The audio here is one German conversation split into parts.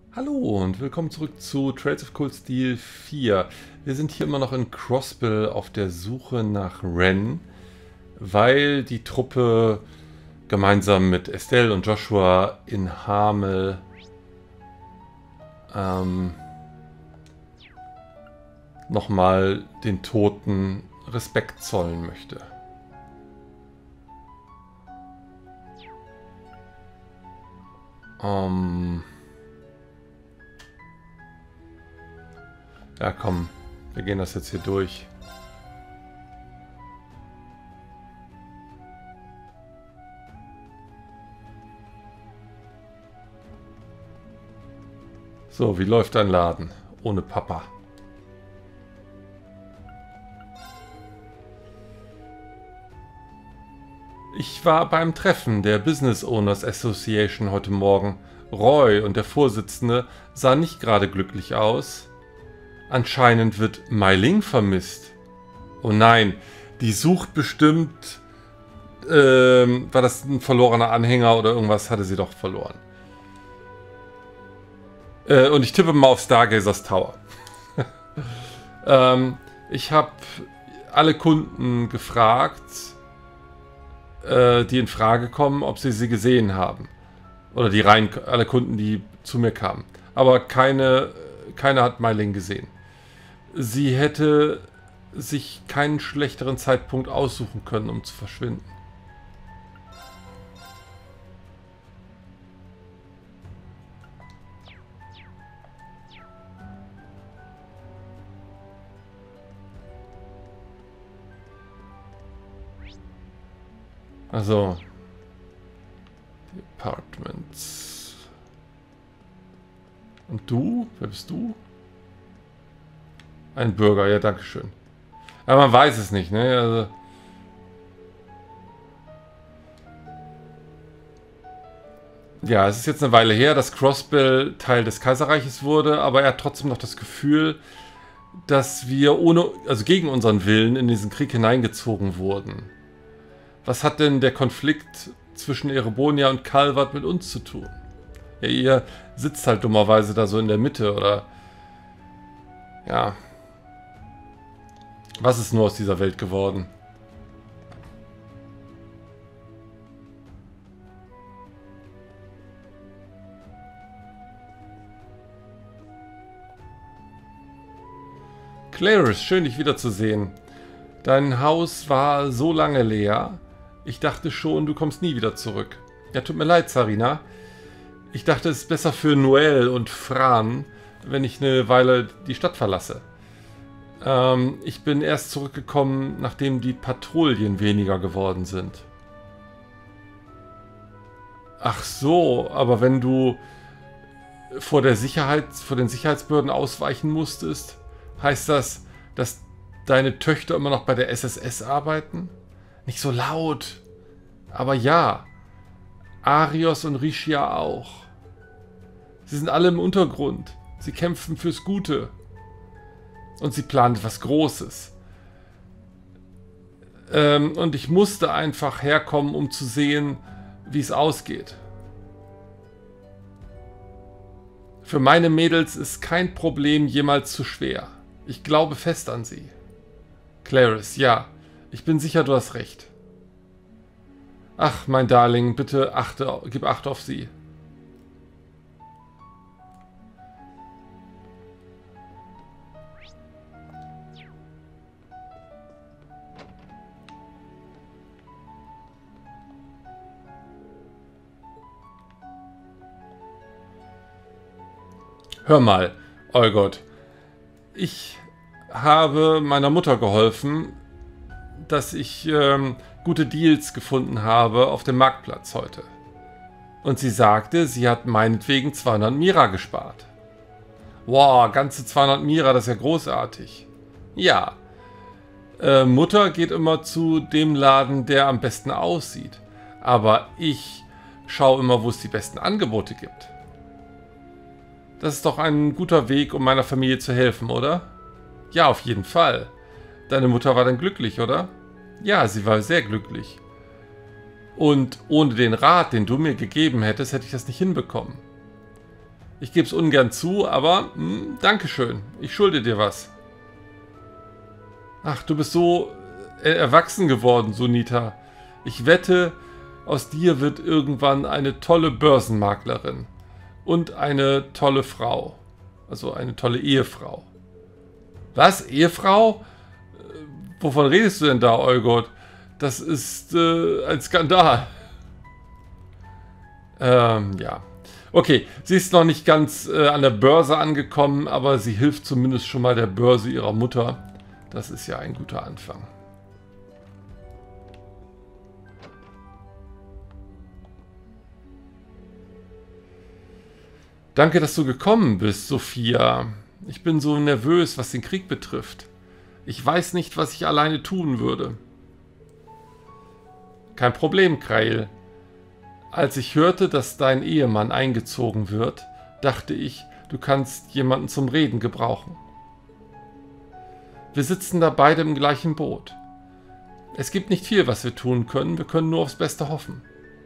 Hallo und willkommen zurück zu Trails of Cold Steel 4. Wir sind hier immer noch in Crossbill auf der Suche nach Ren, weil die Truppe gemeinsam mit Estelle und Joshua in Hamel nochmal den Toten Respekt zollen möchte. Ja, komm, wir gehen das jetzt hier durch. So, wie läuft dein Laden? Ohne Papa. Ich war beim Treffen der Business Owners Association heute Morgen. Roy und der Vorsitzende sahen nicht gerade glücklich aus. Anscheinend wird Mei Ling vermisst. Oh nein, die sucht bestimmt... war das ein verlorener Anhänger oder irgendwas hatte sie doch verloren. Und ich tippe mal auf Stargazers Tower. Ich habe alle Kunden gefragt, die in Frage kommen, ob sie gesehen haben. Oder alle Kunden, die zu mir kamen. Aber keiner hat Mei Ling gesehen. Sie hätte sich keinen schlechteren Zeitpunkt aussuchen können, um zu verschwinden. Also, die Apartments. Und du? Wer bist du? Ein Bürger, ja, dankeschön. Aber man weiß es nicht, ne? Also ja, es ist jetzt eine Weile her, dass Crossbill Teil des Kaiserreiches wurde, aber er hat trotzdem noch das Gefühl, dass wir gegen unseren Willen in diesen Krieg hineingezogen wurden. Was hat denn der Konflikt zwischen Erebonia und Calvert mit uns zu tun? Ja, ihr sitzt halt dummerweise da so in der Mitte, oder? Ja. Was ist nur aus dieser Welt geworden? Clarice, schön dich wiederzusehen. Dein Haus war so lange leer. Ich dachte schon, du kommst nie wieder zurück. Ja, tut mir leid, Sarina. Ich dachte, es ist besser für Noel und Fran, wenn ich eine Weile die Stadt verlasse. Ich bin erst zurückgekommen, nachdem die Patrouillen weniger geworden sind. Ach so, aber wenn du vor den Sicherheitsbehörden ausweichen musstest, heißt das, dass deine Töchter immer noch bei der SSS arbeiten? Nicht so laut. Aber ja, Arios und Rishia auch. Sie sind alle im Untergrund. Sie kämpfen fürs Gute. Und sie planen etwas Großes. Und ich musste einfach herkommen, um zu sehen, wie es ausgeht. Für meine Mädels ist kein Problem jemals zu schwer. Ich glaube fest an sie. Clarice, ja. Ich bin sicher, du hast recht. Ach, mein Darling, bitte gib Acht auf sie. Hör mal, Olgot. Ich habe meiner Mutter geholfen, dass ich gute Deals gefunden habe auf dem Marktplatz heute. Und sie sagte, sie hat meinetwegen 200 Mira gespart. Wow, ganze 200 Mira, das ist ja großartig. Ja, Mutter geht immer zu dem Laden, der am besten aussieht. Aber ich schaue immer, wo es die besten Angebote gibt. Das ist doch ein guter Weg, um meiner Familie zu helfen, oder? Ja, auf jeden Fall. Deine Mutter war dann glücklich, oder? Ja, sie war sehr glücklich. Und ohne den Rat, den du mir gegeben hättest, hätte ich das nicht hinbekommen. Ich gebe es ungern zu, aber Dankeschön. Ich schulde dir was. Ach, du bist so erwachsen geworden, Sunita. Ich wette, aus dir wird irgendwann eine tolle Börsenmaklerin. Und eine tolle Frau. Also eine tolle Ehefrau. Was? Ehefrau? Wovon redest du denn da, Olgot? Das ist ein Skandal. Ja. Okay, sie ist noch nicht ganz an der Börse angekommen, aber sie hilft zumindest schon mal der Börse ihrer Mutter. Das ist ja ein guter Anfang. Danke, dass du gekommen bist, Sophia. Ich bin so nervös, was den Krieg betrifft. Ich weiß nicht, was ich alleine tun würde. Kein Problem, Krail. Als ich hörte, dass dein Ehemann eingezogen wird, dachte ich, du kannst jemanden zum Reden gebrauchen. Wir sitzen da beide im gleichen Boot. Es gibt nicht viel, was wir tun können, wir können nur aufs Beste hoffen.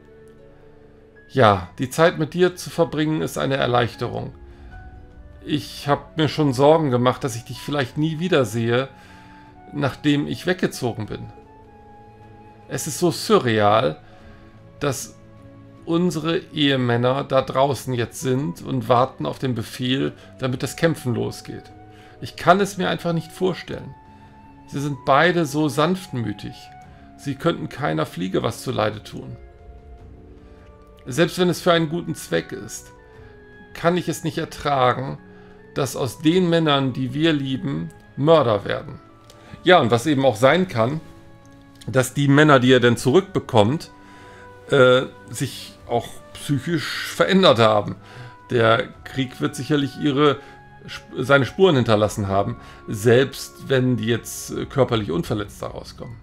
Ja, die Zeit mit dir zu verbringen ist eine Erleichterung. Ich habe mir schon Sorgen gemacht, dass ich dich vielleicht nie wiedersehe, nachdem ich weggezogen bin. Es ist so surreal, dass unsere Ehemänner da draußen jetzt sind und warten auf den Befehl, damit das Kämpfen losgeht. Ich kann es mir einfach nicht vorstellen. Sie sind beide so sanftmütig. Sie könnten keiner Fliege was zuleide tun. Selbst wenn es für einen guten Zweck ist, kann ich es nicht ertragen, dass aus den Männern, die wir lieben, Mörder werden. Ja, und was eben auch sein kann, dass die Männer, die er denn zurückbekommt, sich auch psychisch verändert haben. Der Krieg wird sicherlich seine Spuren hinterlassen haben, selbst wenn die jetzt körperlich unverletzt daraus kommen.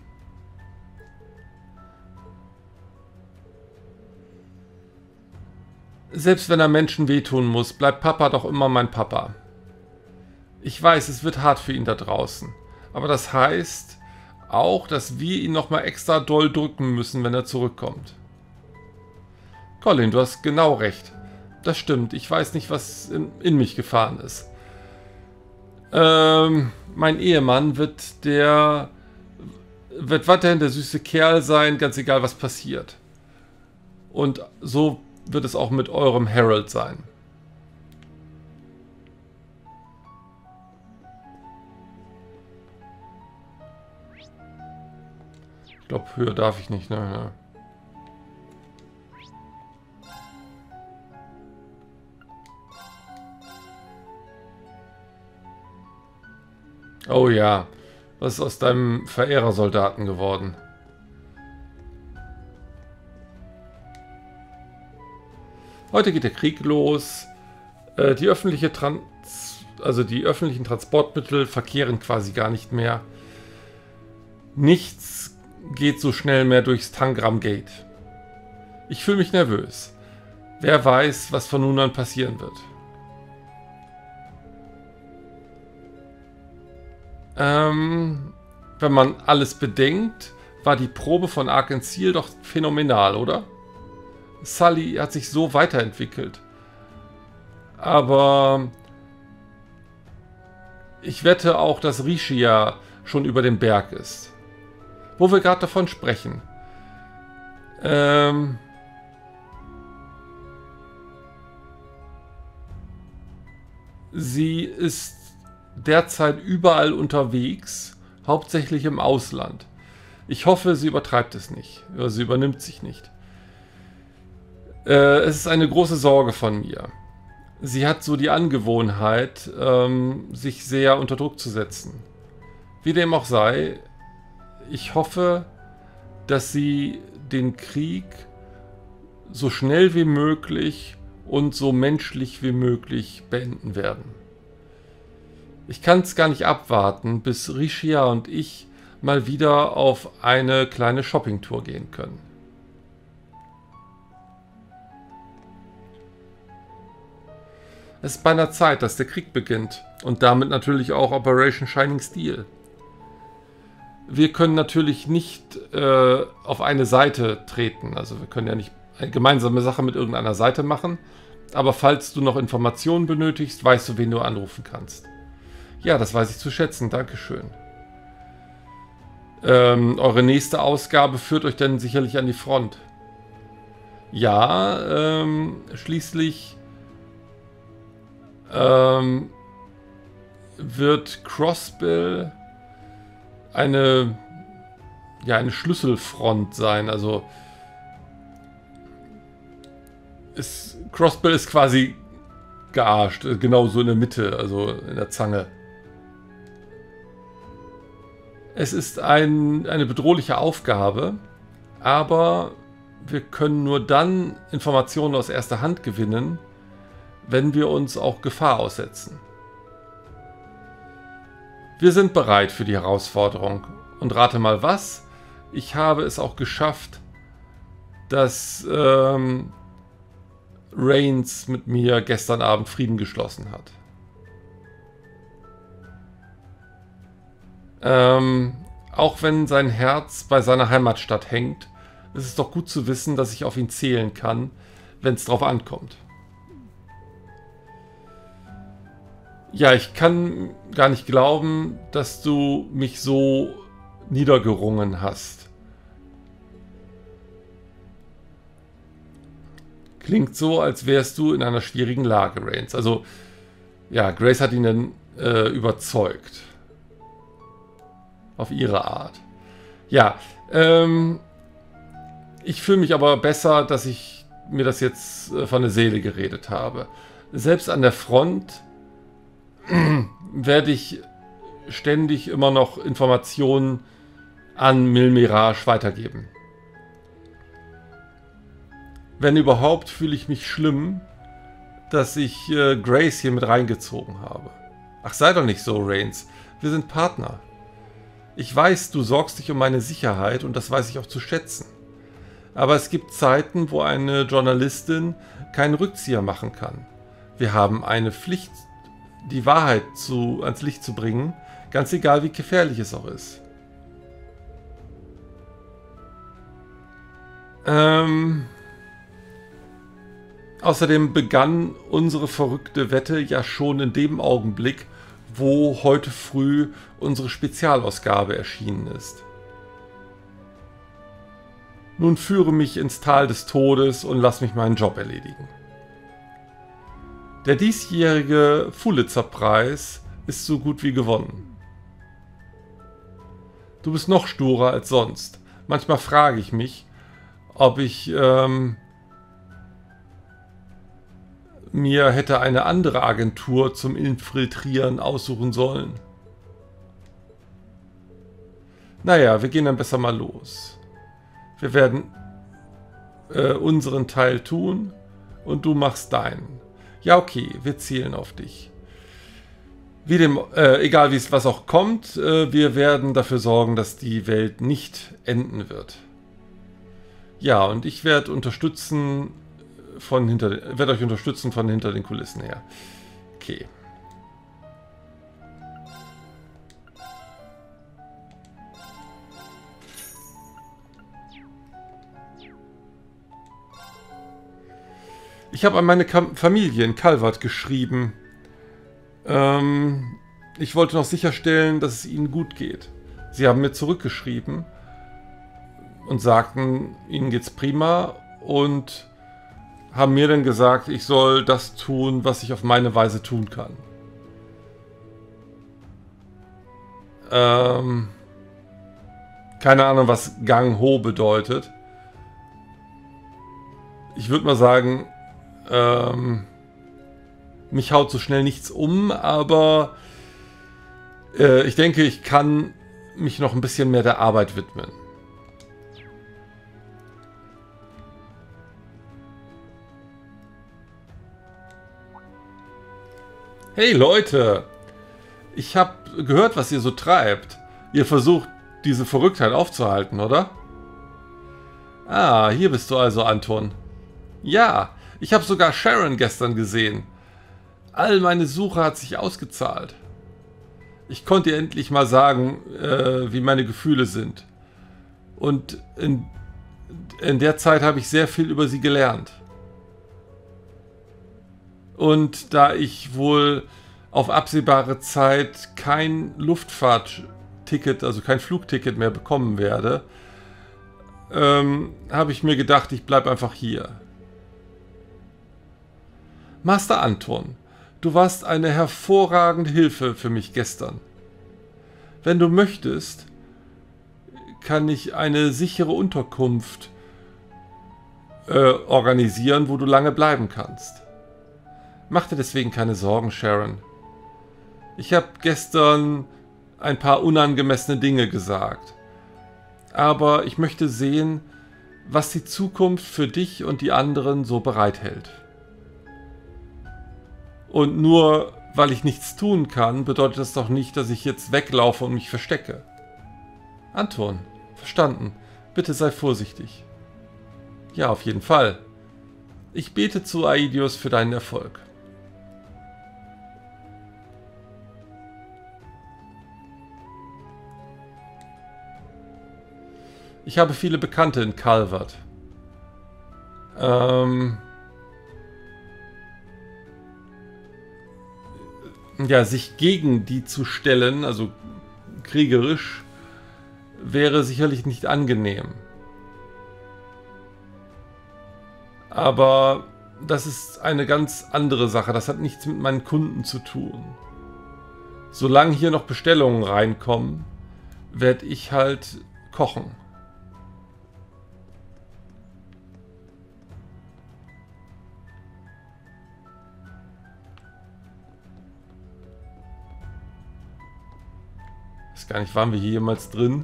Selbst wenn er Menschen wehtun muss, bleibt Papa doch immer mein Papa. Ich weiß, es wird hart für ihn da draußen, aber das heißt auch, dass wir ihn nochmal extra doll drücken müssen, wenn er zurückkommt. Colin, du hast genau recht. Das stimmt, ich weiß nicht, was in mich gefahren ist. Mein Ehemann wird weiterhin der süße Kerl sein, ganz egal was passiert. Und so wird es auch mit eurem Harold sein. Ich glaube, höher darf ich nicht, ne? Oh ja, was ist aus deinem Verehrersoldaten geworden? Heute geht der Krieg los. Die öffentlichen Transportmittel verkehren quasi gar nicht mehr. Nichts geht so schnell mehr durchs Tangram Gate. Ich fühle mich nervös. Wer weiß, was von nun an passieren wird. Wenn man alles bedenkt, war die Probe von Arkansas doch phänomenal, oder? Sully hat sich so weiterentwickelt. Aber ich wette auch, dass Rishia schon über dem Berg ist. Wo wir gerade davon sprechen. Sie ist derzeit überall unterwegs, hauptsächlich im Ausland. Ich hoffe, sie übertreibt es nicht. Oder sie übernimmt sich nicht. Es ist eine große Sorge von mir. Sie hat so die Angewohnheit, sich sehr unter Druck zu setzen. Wie dem auch sei, ich hoffe, dass sie den Krieg so schnell wie möglich und so menschlich wie möglich beenden werden. Ich kann es gar nicht abwarten, bis Rishia und ich mal wieder auf eine kleine Shoppingtour gehen können. Es ist beinahe Zeit, dass der Krieg beginnt und damit natürlich auch Operation Shining Steel. Wir können natürlich nicht auf eine Seite treten, also wir können ja nicht eine gemeinsame Sache mit irgendeiner Seite machen, Aber falls du noch Informationen benötigst, weißt du, wen du anrufen kannst. Ja, das weiß ich zu schätzen. Dankeschön. Eure nächste Ausgabe führt euch dann sicherlich an die Front. Ja, schließlich wird Crossbill eine Schlüsselfront sein. Also Crossbill ist quasi gearscht, genau so in der Mitte, also in der Zange. Es ist eine bedrohliche Aufgabe, aber wir können nur dann Informationen aus erster Hand gewinnen, wenn wir uns auch Gefahr aussetzen. Wir sind bereit für die Herausforderung. Und rate mal was, ich habe es auch geschafft, dass Rains mit mir gestern Abend Frieden geschlossen hat. Auch wenn sein Herz bei seiner Heimatstadt hängt, ist es doch gut zu wissen, dass ich auf ihn zählen kann, wenn es drauf ankommt. Ja, ich kann gar nicht glauben, dass du mich so niedergerungen hast. Klingt so, als wärst du in einer schwierigen Lage, Rains. Also, ja, Grace hat ihn dann überzeugt. Auf ihre Art. Ja, ich fühle mich aber besser, dass ich mir das jetzt von der Seele geredet habe. Selbst an der Front werde ich ständig immer noch Informationen an Mil Mirage weitergeben. Wenn überhaupt, fühle ich mich schlimm, dass ich Grace hier mit reingezogen habe. Ach, sei doch nicht so, Rains. Wir sind Partner. Ich weiß, du sorgst dich um meine Sicherheit und das weiß ich auch zu schätzen. Aber es gibt Zeiten, wo eine Journalistin keinen Rückzieher machen kann. Wir haben eine Pflicht, die Wahrheit ans Licht zu bringen, ganz egal wie gefährlich es auch ist. Außerdem begann unsere verrückte Wette ja schon in dem Augenblick, wo heute früh unsere Spezialausgabe erschienen ist. Nun führe mich ins Tal des Todes und lass mich meinen Job erledigen. Der diesjährige Pulitzer-Preis ist so gut wie gewonnen. Du bist noch sturer als sonst. Manchmal frage ich mich, ob ich mir hätte eine andere Agentur zum Infiltrieren aussuchen sollen. Naja, wir gehen dann besser mal los. Wir werden unseren Teil tun und du machst deinen. Ja, okay, wir zielen auf dich. Egal was auch kommt, wir werden dafür sorgen, dass die Welt nicht enden wird. Ja, und ich werde euch unterstützen von hinter den Kulissen her. Okay. Ich habe an meine Familie in Calvert geschrieben. Ich wollte noch sicherstellen, dass es ihnen gut geht. Sie haben mir zurückgeschrieben und sagten, ihnen geht's prima und haben mir dann gesagt, ich soll das tun, was ich auf meine Weise tun kann. Keine Ahnung, was Gang Ho bedeutet. Ich würde mal sagen, mich haut so schnell nichts um, aber ich denke, ich kann mich noch ein bisschen mehr der Arbeit widmen. Hey Leute, ich habe gehört, was ihr so treibt. Ihr versucht, diese Verrücktheit aufzuhalten, oder? Ah, hier bist du also, Anton. Ja, ich habe sogar Sharon gestern gesehen. All meine Suche hat sich ausgezahlt. Ich konnte ihr endlich mal sagen, wie meine Gefühle sind. Und in der Zeit habe ich sehr viel über sie gelernt. Und da ich wohl auf absehbare Zeit kein Luftfahrtticket, also kein Flugticket mehr bekommen werde, habe ich mir gedacht, ich bleibe einfach hier. Master Anton, du warst eine hervorragende Hilfe für mich gestern. Wenn du möchtest, kann ich eine sichere Unterkunft organisieren, wo du lange bleiben kannst. Mach dir deswegen keine Sorgen, Sharon. Ich habe gestern ein paar unangemessene Dinge gesagt. Aber ich möchte sehen, was die Zukunft für dich und die anderen so bereithält. Und nur weil ich nichts tun kann, bedeutet das doch nicht, dass ich jetzt weglaufe und mich verstecke. Anton, verstanden. Bitte sei vorsichtig. Ja, auf jeden Fall. Ich bete zu Aidios für deinen Erfolg. Ich habe viele Bekannte in Calvert. Ja, sich gegen die zu stellen, also kriegerisch, wäre sicherlich nicht angenehm. Aber das ist eine ganz andere Sache. Das hat nichts mit meinen Kunden zu tun. Solange hier noch Bestellungen reinkommen, werde ich halt kochen. Ich weiß gar nicht, waren wir hier jemals drin?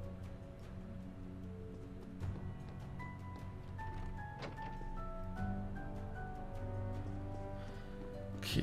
Okay.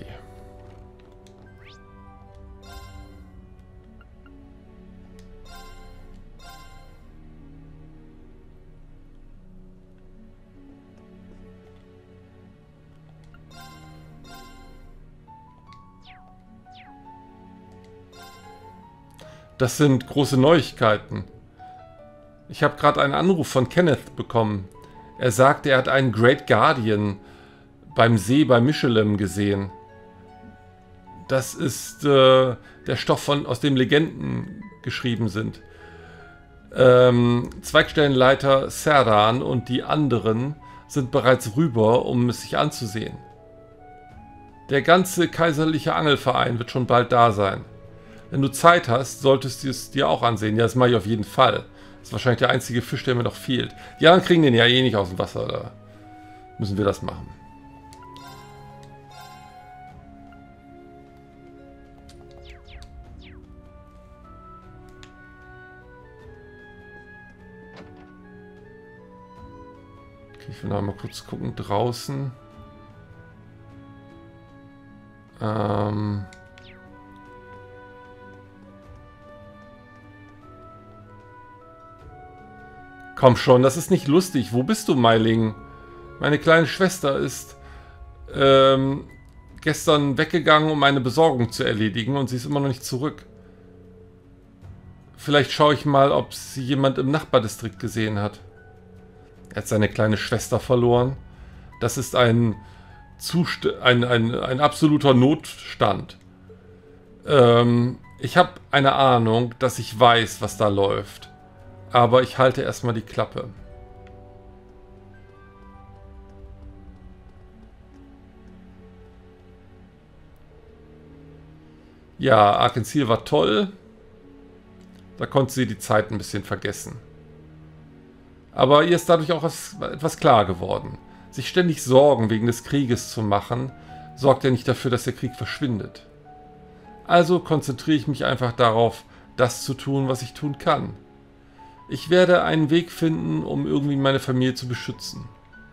Das sind große Neuigkeiten. Ich habe gerade einen Anruf von Kenneth bekommen. Er sagte, er hat einen Great Guardian beim See bei Michelem gesehen. Das ist der Stoff, aus dem Legenden geschrieben sind. Zweigstellenleiter Serdan und die anderen sind bereits rüber, um es sich anzusehen. Der ganze kaiserliche Angelverein wird schon bald da sein. Wenn du Zeit hast, solltest du es dir auch ansehen. Ja, das mache ich auf jeden Fall. Das ist wahrscheinlich der einzige Fisch, der mir noch fehlt. Die anderen kriegen den ja eh nicht aus dem Wasser. Da müssen wir das machen. Okay, ich will noch mal kurz gucken. Draußen. Komm schon, das ist nicht lustig. Wo bist du, Meiling? Meine kleine Schwester ist gestern weggegangen, um eine Besorgung zu erledigen und sie ist immer noch nicht zurück. Vielleicht schaue ich mal, ob sie jemand im Nachbardistrikt gesehen hat. Er hat seine kleine Schwester verloren. Das ist ein absoluter Notstand. Ich habe eine Ahnung, dass ich weiß, was da läuft. Aber ich halte erstmal die Klappe. Ja, Arkansas war toll. Da konnte sie die Zeit ein bisschen vergessen. Aber ihr ist dadurch auch etwas klar geworden. Sich ständig Sorgen wegen des Krieges zu machen, sorgt ja nicht dafür, dass der Krieg verschwindet. Also konzentriere ich mich einfach darauf, das zu tun, was ich tun kann. Ich werde einen Weg finden, um irgendwie meine Familie zu beschützen.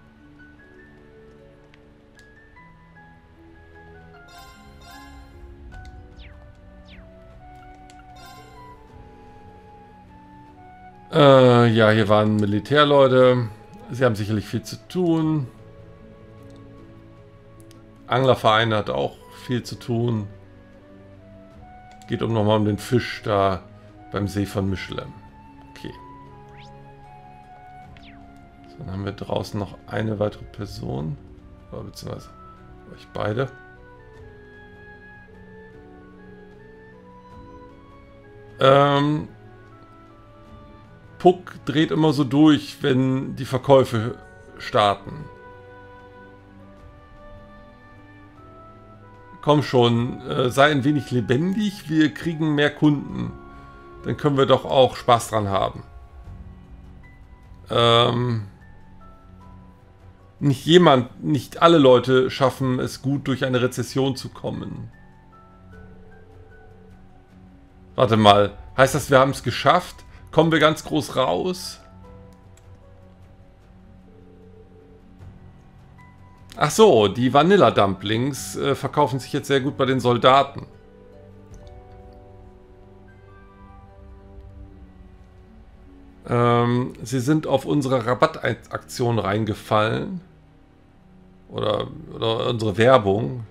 Ja, hier waren Militärleute. Sie haben sicherlich viel zu tun. Anglerverein hat auch viel zu tun. Geht nochmal um den Fisch da beim See von Michelem. Okay. So, dann haben wir draußen noch eine weitere Person. Oder beziehungsweise Euch beide. Puck dreht immer so durch, wenn die Verkäufe starten. Komm schon, sei ein wenig lebendig, wir kriegen mehr Kunden. Dann können wir doch auch Spaß dran haben. Nicht alle Leute schaffen es gut, durch eine Rezession zu kommen. Warte mal, heißt das, wir haben es geschafft? Kommen wir ganz groß raus? Ach so, die Vanilla Dumplings verkaufen sich jetzt sehr gut bei den Soldaten. Sie sind auf unsere Rabattaktion reingefallen. Oder unsere Werbung.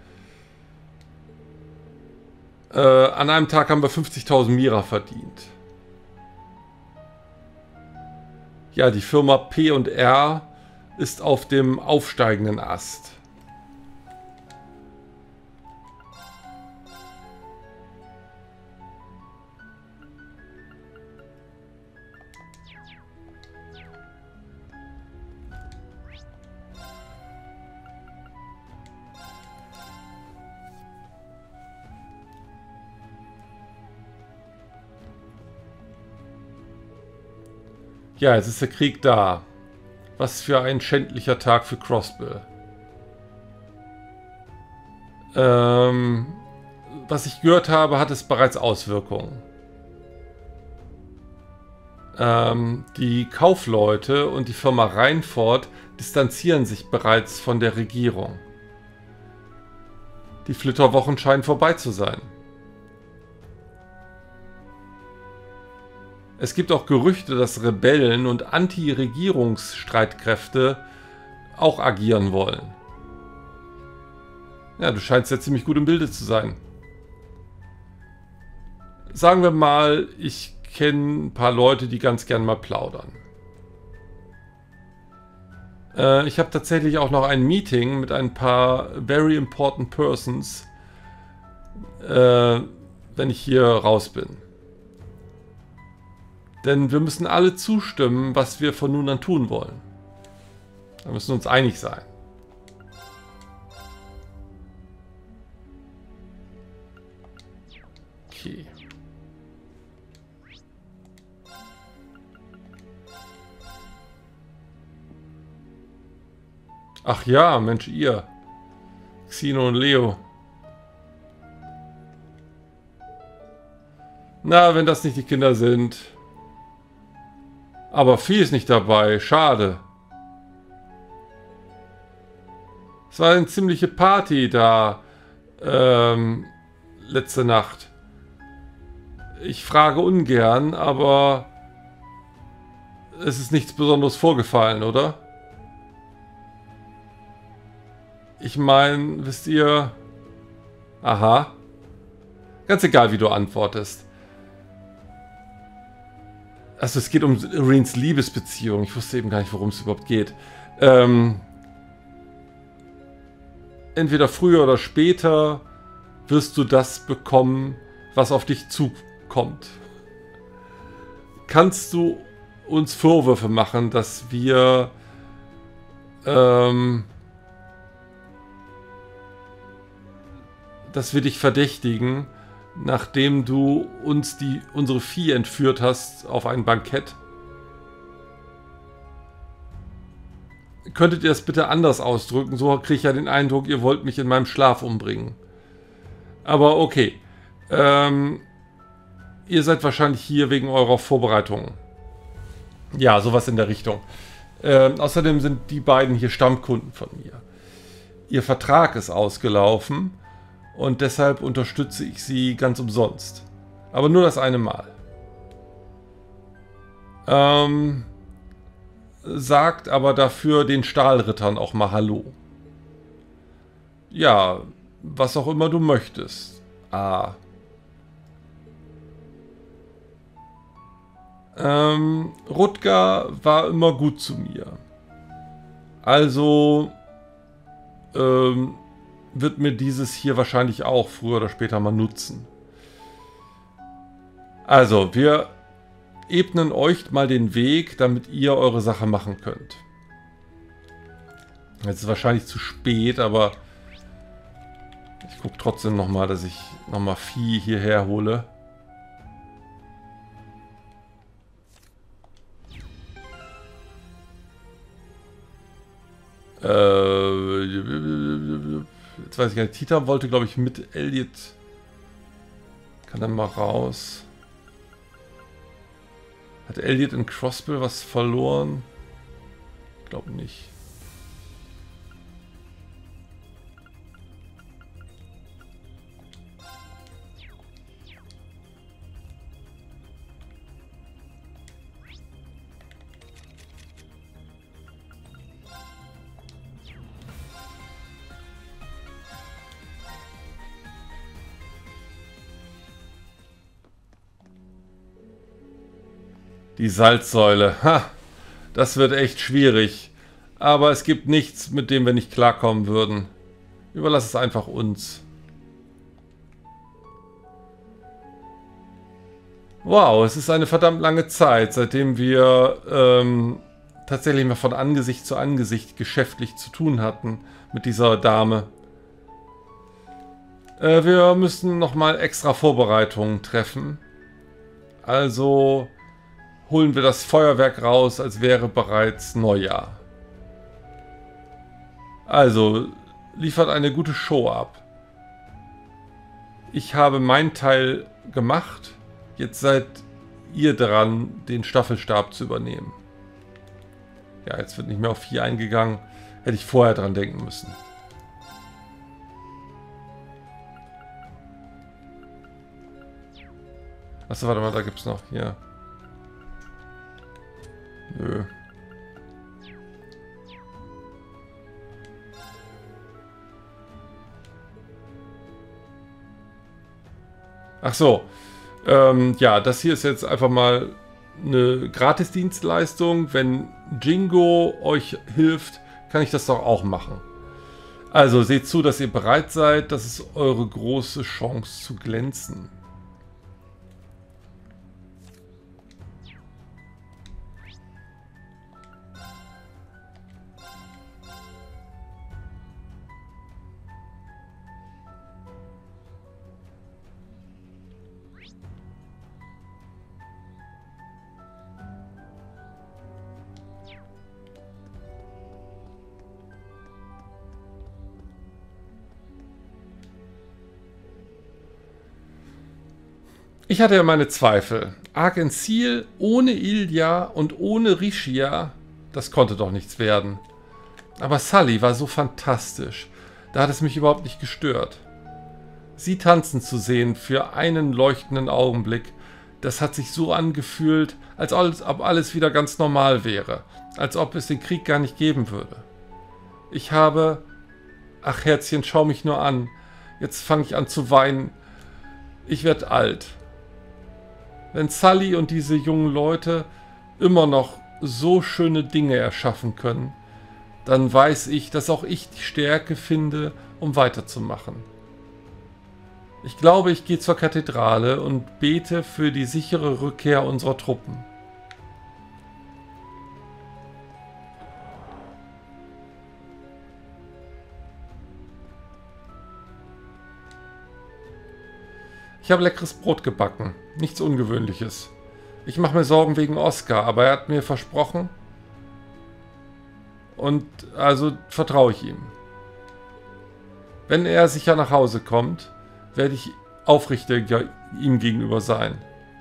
An einem Tag haben wir 50.000 Mira verdient. Ja, die Firma P&R ist auf dem aufsteigenden Ast. Ja, jetzt ist der Krieg da. Was für ein schändlicher Tag für Crossbill. Was ich gehört habe, hat es bereits Auswirkungen. Die Kaufleute und die Firma Reinford distanzieren sich bereits von der Regierung. Die Flitterwochen scheinen vorbei zu sein. Es gibt auch Gerüchte, dass Rebellen und Anti-Regierungsstreitkräfte auch agieren wollen. Ja, du scheinst ja ziemlich gut im Bilde zu sein. Sagen wir mal, ich kenne ein paar Leute, die ganz gern mal plaudern. Ich habe tatsächlich auch noch ein Meeting mit ein paar very important persons, wenn ich hier raus bin. Denn wir müssen alle zustimmen, was wir von nun an tun wollen. Wir müssen uns einig sein. Okay. Ach ja, Mensch, ihr. Xino und Leo. Na, wenn das nicht die Kinder sind. Aber Vieh ist nicht dabei. Schade. Es war eine ziemliche Party da letzte Nacht. Ich frage ungern, aber es ist nichts Besonderes vorgefallen, oder? Ich meine, wisst ihr... Aha. Ganz egal, wie du antwortest. Also es geht um Reens Liebesbeziehung. Ich wusste eben gar nicht, worum es überhaupt geht. Entweder früher oder später wirst du das bekommen, was auf dich zukommt. Kannst du uns Vorwürfe machen, dass wir dich verdächtigen, nachdem du uns unsere Vieh entführt hast auf ein Bankett? Könntet ihr das bitte anders ausdrücken? So kriege ich ja den Eindruck, ihr wollt mich in meinem Schlaf umbringen. Aber okay. Ihr seid wahrscheinlich hier wegen eurer Vorbereitungen. Ja, sowas in der Richtung. Außerdem sind die beiden hier Stammkunden von mir. Ihr Vertrag ist ausgelaufen und deshalb unterstütze ich sie ganz umsonst. Aber nur das eine Mal. Sagt aber dafür den Stahlrittern auch mal Hallo. Ja, was auch immer du möchtest. Rutger war immer gut zu mir. Also, wird mir dieses hier wahrscheinlich auch früher oder später mal nutzen. Also, wir ebnen euch mal den Weg, damit ihr eure Sache machen könnt. Jetzt ist es wahrscheinlich zu spät, aber ich gucke trotzdem nochmal, dass ich nochmal Vieh hierher hole. Jetzt weiß ich gar nicht. Tita wollte, glaube ich, mit Elliot. Kann er mal raus. Hat Elliot in Crossbill was verloren? Ich glaube nicht. Die Salzsäule. Ha, das wird echt schwierig. Aber es gibt nichts, mit dem wir nicht klarkommen würden. Überlass es einfach uns. Wow, es ist eine verdammt lange Zeit, seitdem wir tatsächlich mal von Angesicht zu Angesicht geschäftlich zu tun hatten mit dieser Dame. Wir müssen nochmal extra Vorbereitungen treffen. Also holen wir das Feuerwerk raus, als wäre bereits Neujahr. Also, liefert eine gute Show ab. Ich habe meinen Teil gemacht. Jetzt seid ihr dran, den Staffelstab zu übernehmen. Ja, jetzt wird nicht mehr auf 4 eingegangen. Hätte ich vorher dran denken müssen. Achso, warte mal, da gibt es noch hier. Nö. Ach so. Ja, das hier ist jetzt einfach mal eine Gratisdienstleistung. Wenn Jingo euch hilft, kann ich das doch auch machen. Also seht zu, dass ihr bereit seid. Das ist eure große Chance zu glänzen. Ich hatte ja meine Zweifel. Ark-en-Ciel ohne Ilya und ohne Rishia, das konnte doch nichts werden. Aber Sully war so fantastisch. Da hat es mich überhaupt nicht gestört. Sie tanzen zu sehen für einen leuchtenden Augenblick, das hat sich so angefühlt, als ob alles wieder ganz normal wäre. Als ob es den Krieg gar nicht geben würde. Ich habe... Ach Herzchen, schau mich nur an. Jetzt fange ich an zu weinen. Ich werde alt. Wenn Sully und diese jungen Leute immer noch so schöne Dinge erschaffen können, dann weiß ich, dass auch ich die Stärke finde, um weiterzumachen. Ich glaube, ich gehe zur Kathedrale und bete für die sichere Rückkehr unserer Truppen. Ich habe leckeres Brot gebacken. Nichts Ungewöhnliches. Ich mache mir Sorgen wegen Oscar, aber er hat mir versprochen. Und also vertraue ich ihm. Wenn er sicher nach Hause kommt, werde ich aufrichtiger ihm gegenüber sein.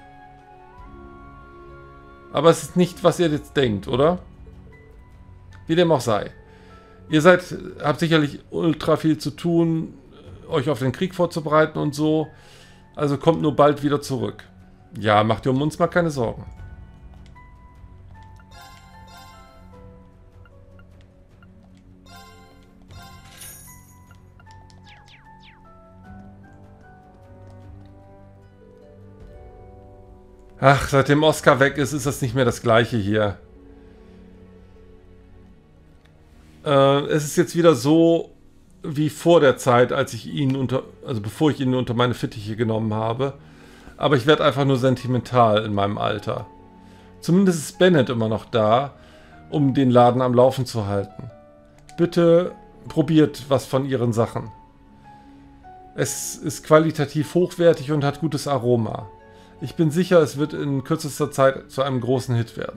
Aber es ist nicht, was ihr jetzt denkt, oder? Wie dem auch sei. Ihr habt sicherlich ultra viel zu tun, euch auf den Krieg vorzubereiten und so. Also kommt nur bald wieder zurück. Ja, macht ihr um uns mal keine Sorgen. Ach, seitdem Oscar weg ist, ist das nicht mehr das Gleiche hier. Es ist jetzt wieder so, wie vor der Zeit, bevor ich ihn unter meine Fittiche genommen habe. Aber ich werde einfach nur sentimental in meinem Alter. Zumindest ist Bennett immer noch da, um den Laden am Laufen zu halten. Bitte probiert was von ihren Sachen. Es ist qualitativ hochwertig und hat gutes Aroma. Ich bin sicher, es wird in kürzester Zeit zu einem großen Hit werden.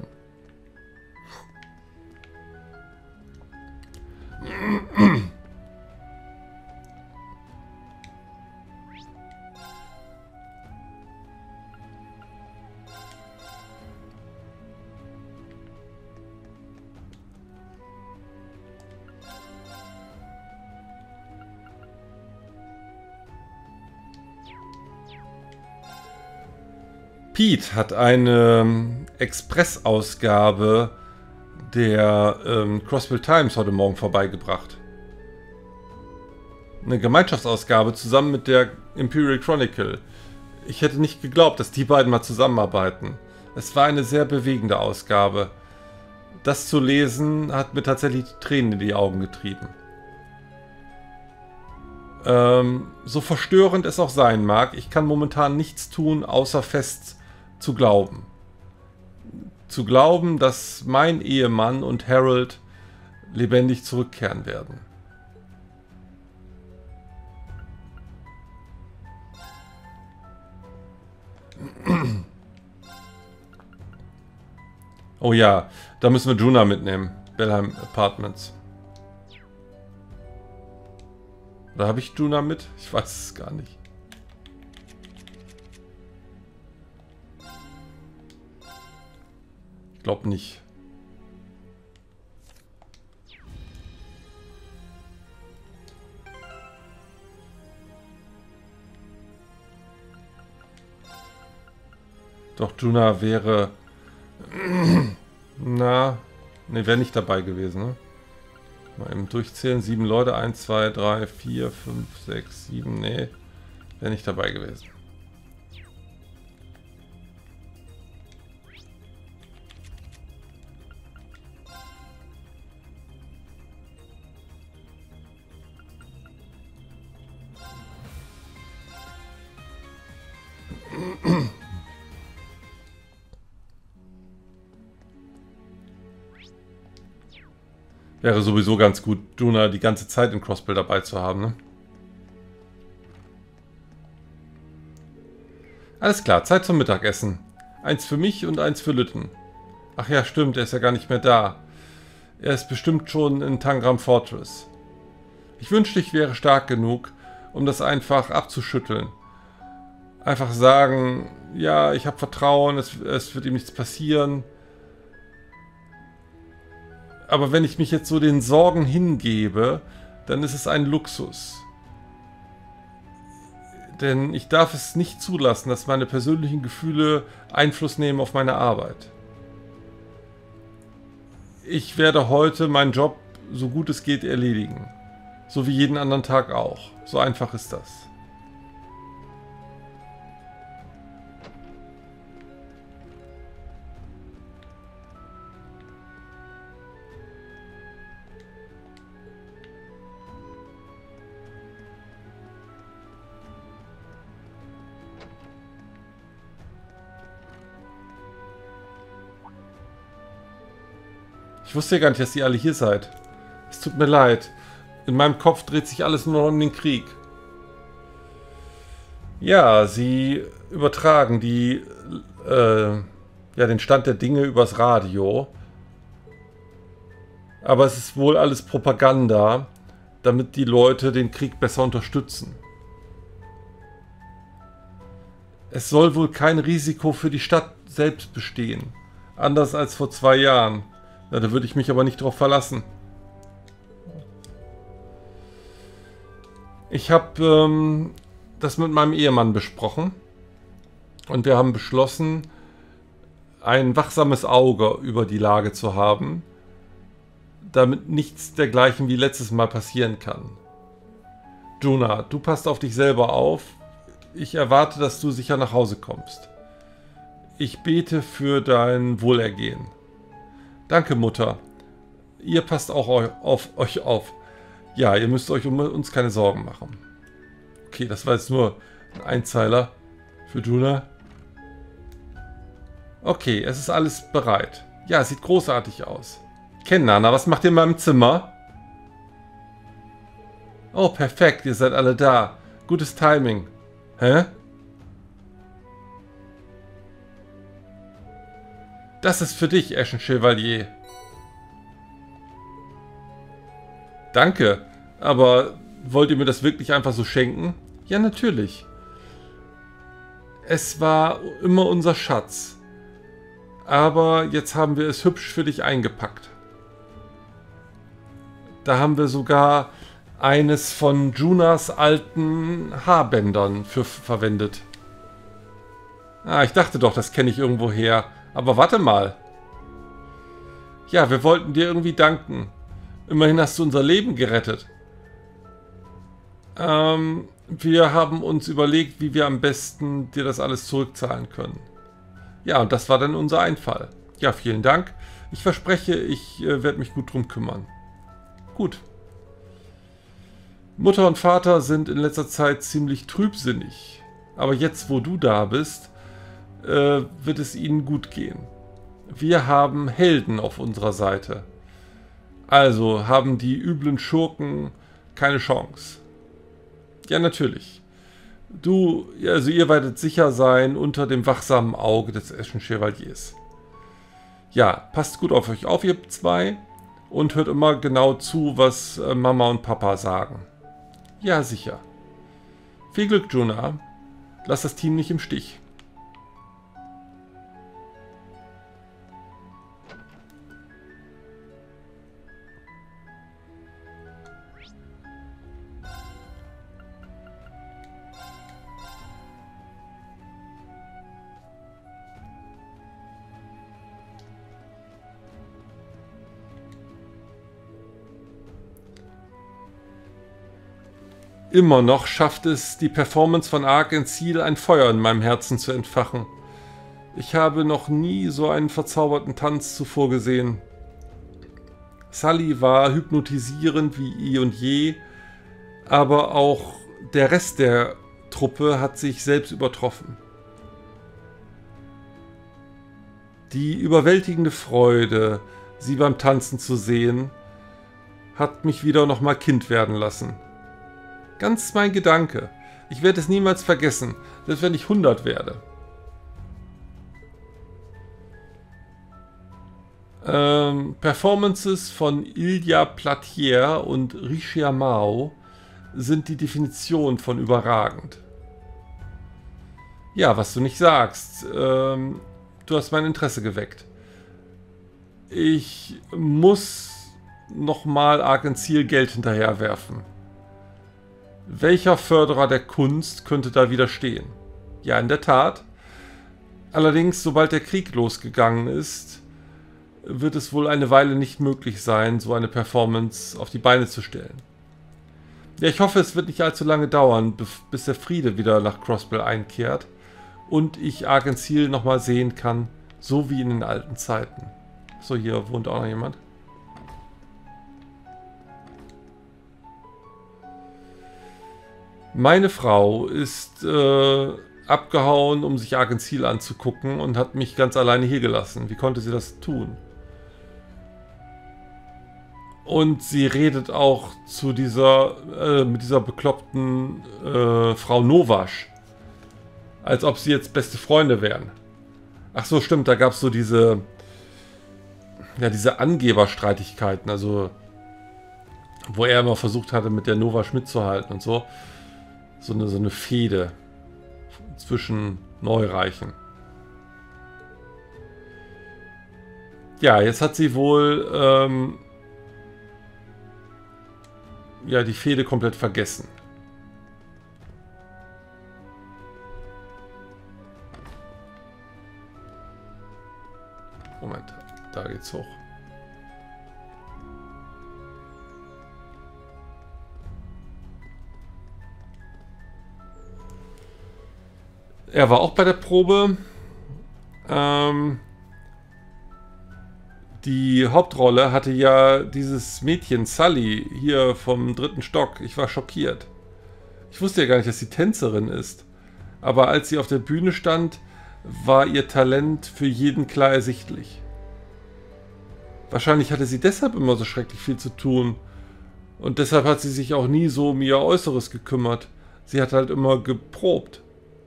Pete hat eine Express-Ausgabe der Crossville Times heute Morgen vorbeigebracht. Eine Gemeinschaftsausgabe zusammen mit der Imperial Chronicle. Ich hätte nicht geglaubt, dass die beiden mal zusammenarbeiten. Es war eine sehr bewegende Ausgabe. Das zu lesen hat mir tatsächlich die Tränen in die Augen getrieben. So verstörend es auch sein mag, ich kann momentan nichts tun, außer fest zu glauben. Zu glauben, dass mein Ehemann und Harold lebendig zurückkehren werden. Oh ja, da müssen wir Juna mitnehmen. Bellheim Apartments. Oder habe ich Juna mit? Ich weiß es gar nicht. Ich glaube nicht. Doch Juna wäre... Na, ne, wäre nicht dabei gewesen, ne? Mal eben durchzählen. 7 Leute. 1, 2, 3, 4, 5, 6, 7. Ne, wäre nicht dabei gewesen. Wäre sowieso ganz gut, Juna die ganze Zeit in Crossbill dabei zu haben, ne? Alles klar, Zeit zum Mittagessen. Eins für mich und eins für Lytton. Ach ja, stimmt, er ist ja gar nicht mehr da. Er ist bestimmt schon in Tangram Fortress. Ich wünschte, ich wäre stark genug, um das einfach abzuschütteln. Einfach sagen, ja, ich habe Vertrauen, es wird ihm nichts passieren. Aber wenn ich mich jetzt so den Sorgen hingebe, dann ist es ein Luxus. Denn ich darf es nicht zulassen, dass meine persönlichen Gefühle Einfluss nehmen auf meine Arbeit. Ich werde heute meinen Job so gut es geht erledigen. So wie jeden anderen Tag auch. So einfach ist das. Ich wusste ja gar nicht, dass ihr alle hier seid. Es tut mir leid. In meinem Kopf dreht sich alles nur noch um den Krieg. Ja, sie übertragen den Stand der Dinge übers Radio. Aber es ist wohl alles Propaganda, damit die Leute den Krieg besser unterstützen. Es soll wohl kein Risiko für die Stadt selbst bestehen. Anders als vor 2 Jahren. Na, da würde ich mich aber nicht drauf verlassen. Ich habe das mit meinem Ehemann besprochen. Und wir haben beschlossen, ein wachsames Auge über die Lage zu haben, damit nichts dergleichen wie letztes Mal passieren kann. Juna, du passt auf dich selber auf. Ich erwarte, dass du sicher nach Hause kommst. Ich bete für dein Wohlergehen. Danke, Mutter. Ihr passt auch auf euch auf. Ja, ihr müsst euch um uns keine Sorgen machen. Okay, das war jetzt nur ein Einzeiler für Juna. Okay, es ist alles bereit. Ja, es sieht großartig aus. Ken, Nana, was macht ihr in meinem Zimmer? Oh, perfekt, ihr seid alle da. Gutes Timing. Hä? Das ist für dich, Eschenchevalier. Danke, aber wollt ihr mir das wirklich einfach so schenken? Ja, natürlich. Es war immer unser Schatz. Aber jetzt haben wir es hübsch für dich eingepackt. Da haben wir sogar eines von Junas alten Haarbändern für verwendet. Ah, ich dachte doch, das kenne ich irgendwo her. Aber warte mal. Ja, wir wollten dir irgendwie danken. Immerhin hast du unser Leben gerettet. Wir haben uns überlegt, wie wir am besten dir das alles zurückzahlen können. Ja, und das war dann unser Einfall. Ja, vielen Dank. Ich verspreche, ich werde mich gut drum kümmern. Gut. Mutter und Vater sind in letzter Zeit ziemlich trübsinnig. Aber jetzt, wo du da bist, wird es ihnen gut gehen. Wir haben Helden auf unserer Seite. Also haben die üblen Schurken keine Chance. Ja, natürlich. Also ihr werdet sicher sein unter dem wachsamen Auge des Eschenchevaliers. Ja, passt gut auf euch auf, ihr zwei. Und hört immer genau zu, was Mama und Papa sagen. Ja, sicher. Viel Glück, Juna. Lass das Team nicht im Stich. Immer noch schafft es die Performance von Arc-en-Ciel, ein Feuer in meinem Herzen zu entfachen. Ich habe noch nie so einen verzauberten Tanz zuvor gesehen. Sully war hypnotisierend wie eh und je, aber auch der Rest der Truppe hat sich selbst übertroffen. Die überwältigende Freude, sie beim Tanzen zu sehen, hat mich wieder nochmal Kind werden lassen. Ganz mein Gedanke. Ich werde es niemals vergessen, selbst wenn ich 100 werde. Performances von Ilya Platier und Richia Mao sind die Definition von überragend. Ja, was du nicht sagst. Du hast mein Interesse geweckt. Ich muss nochmal Arc-en-Ciel Geld hinterherwerfen. Welcher Förderer der Kunst könnte da widerstehen? Ja, in der Tat. Allerdings, sobald der Krieg losgegangen ist, wird es wohl eine Weile nicht möglich sein, so eine Performance auf die Beine zu stellen. Ja, ich hoffe, es wird nicht allzu lange dauern, bis der Friede wieder nach Crossbell einkehrt und ich Arc-en-Ciel nochmal sehen kann, so wie in den alten Zeiten. So, hier wohnt auch noch jemand. Meine Frau ist abgehauen, um sich Arc-en-Ciel anzugucken und hat mich ganz alleine hier gelassen. Wie konnte sie das tun? Und sie redet auch zu mit dieser bekloppten Frau Nowasch. Als ob sie jetzt beste Freunde wären. Ach so, stimmt, da gab es so diese Angeberstreitigkeiten, also wo er immer versucht hatte, mit der Nowasch mitzuhalten und so. So eine Fehde zwischen Neureichen. Ja, jetzt hat sie wohl die Fehde komplett vergessen. Moment, da geht's hoch. Er war auch bei der Probe. Die Hauptrolle hatte ja dieses Mädchen Sully hier vom 3. Stock. Ich war schockiert. Ich wusste ja gar nicht, dass sie Tänzerin ist. Aber als sie auf der Bühne stand, war ihr Talent für jeden klar ersichtlich. Wahrscheinlich hatte sie deshalb immer so schrecklich viel zu tun. Und deshalb hat sie sich auch nie so um ihr Äußeres gekümmert. Sie hat halt immer geprobt.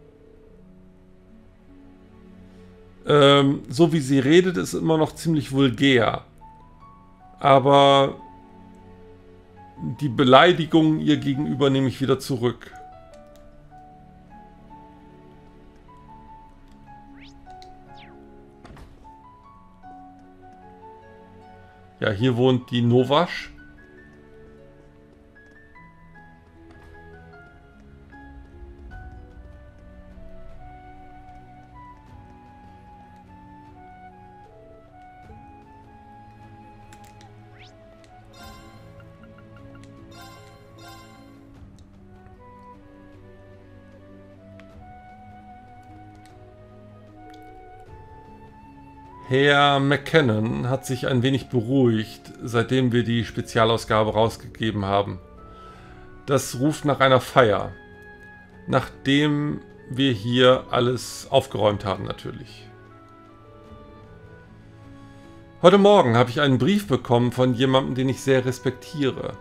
So wie sie redet, ist immer noch ziemlich vulgär. Aber die Beleidigung ihr gegenüber nehme ich wieder zurück. Ja, hier wohnt die Nowasch. Herr McKinnon hat sich ein wenig beruhigt, seitdem wir die Spezialausgabe rausgegeben haben. Das ruft nach einer Feier. Nachdem wir hier alles aufgeräumt haben, natürlich. Heute Morgen habe ich einen Brief bekommen von jemandem, den ich sehr respektiere.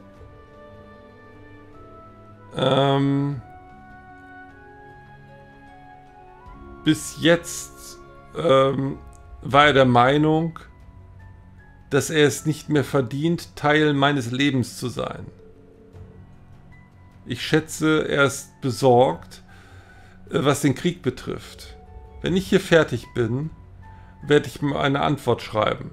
Bis jetzt war er der Meinung, dass er es nicht mehr verdient, Teil meines Lebens zu sein. Ich schätze, er ist besorgt, was den Krieg betrifft. Wenn ich hier fertig bin, werde ich ihm eine Antwort schreiben.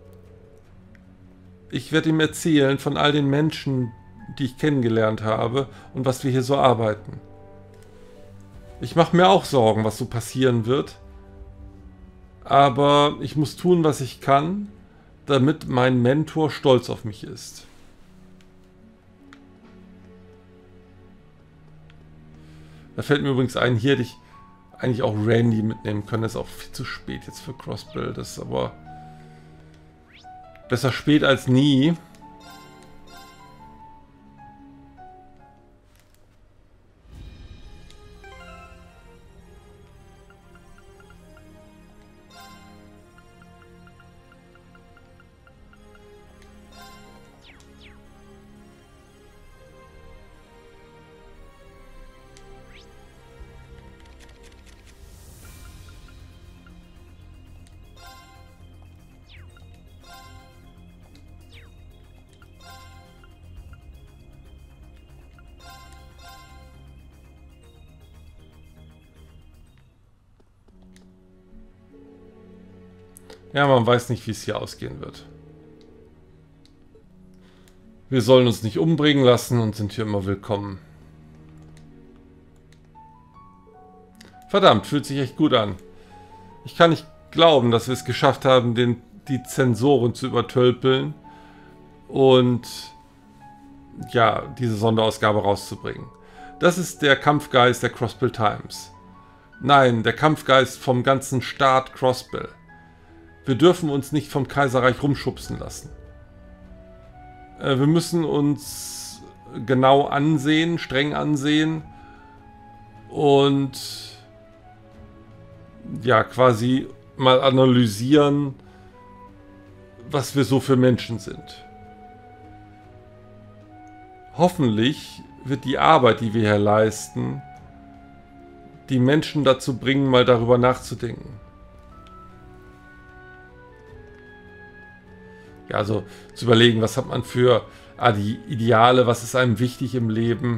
Ich werde ihm erzählen von all den Menschen, die ich kennengelernt habe und was wir hier so arbeiten. Ich mache mir auch Sorgen, was so passieren wird. Aber ich muss tun, was ich kann, damit mein Mentor stolz auf mich ist. Da fällt mir übrigens ein, hier hätte ich eigentlich auch Randy mitnehmen können. Das ist auch viel zu spät jetzt für Crossbill. Das ist aber besser spät als nie. Ja, man weiß nicht, wie es hier ausgehen wird. Wir sollen uns nicht umbringen lassen und sind hier immer willkommen. Verdammt, fühlt sich echt gut an. Ich kann nicht glauben, dass wir es geschafft haben, die Zensoren zu übertölpeln und ja, diese Sonderausgabe rauszubringen. Das ist der Kampfgeist der Crossbill Times. Nein, der Kampfgeist vom ganzen Staat Crossbill. Wir dürfen uns nicht vom Kaiserreich rumschubsen lassen. Wir müssen uns genau ansehen, streng ansehen und ja, quasi mal analysieren, was wir so für Menschen sind. Hoffentlich wird die Arbeit, die wir hier leisten, die Menschen dazu bringen, mal darüber nachzudenken. Ja, also zu überlegen, was hat man für die Ideale, was ist einem wichtig im Leben.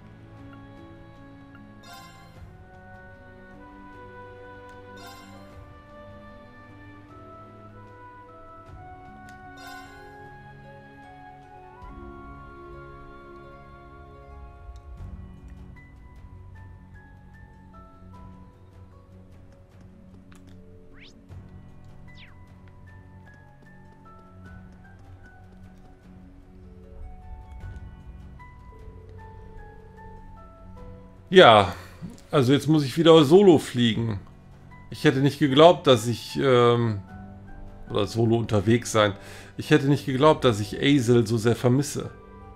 Ja, also jetzt muss ich wieder solo fliegen. Ich hätte nicht geglaubt, dass ich oder solo unterwegs sein. Ich hätte nicht geglaubt, dass ich Azel so sehr vermisse.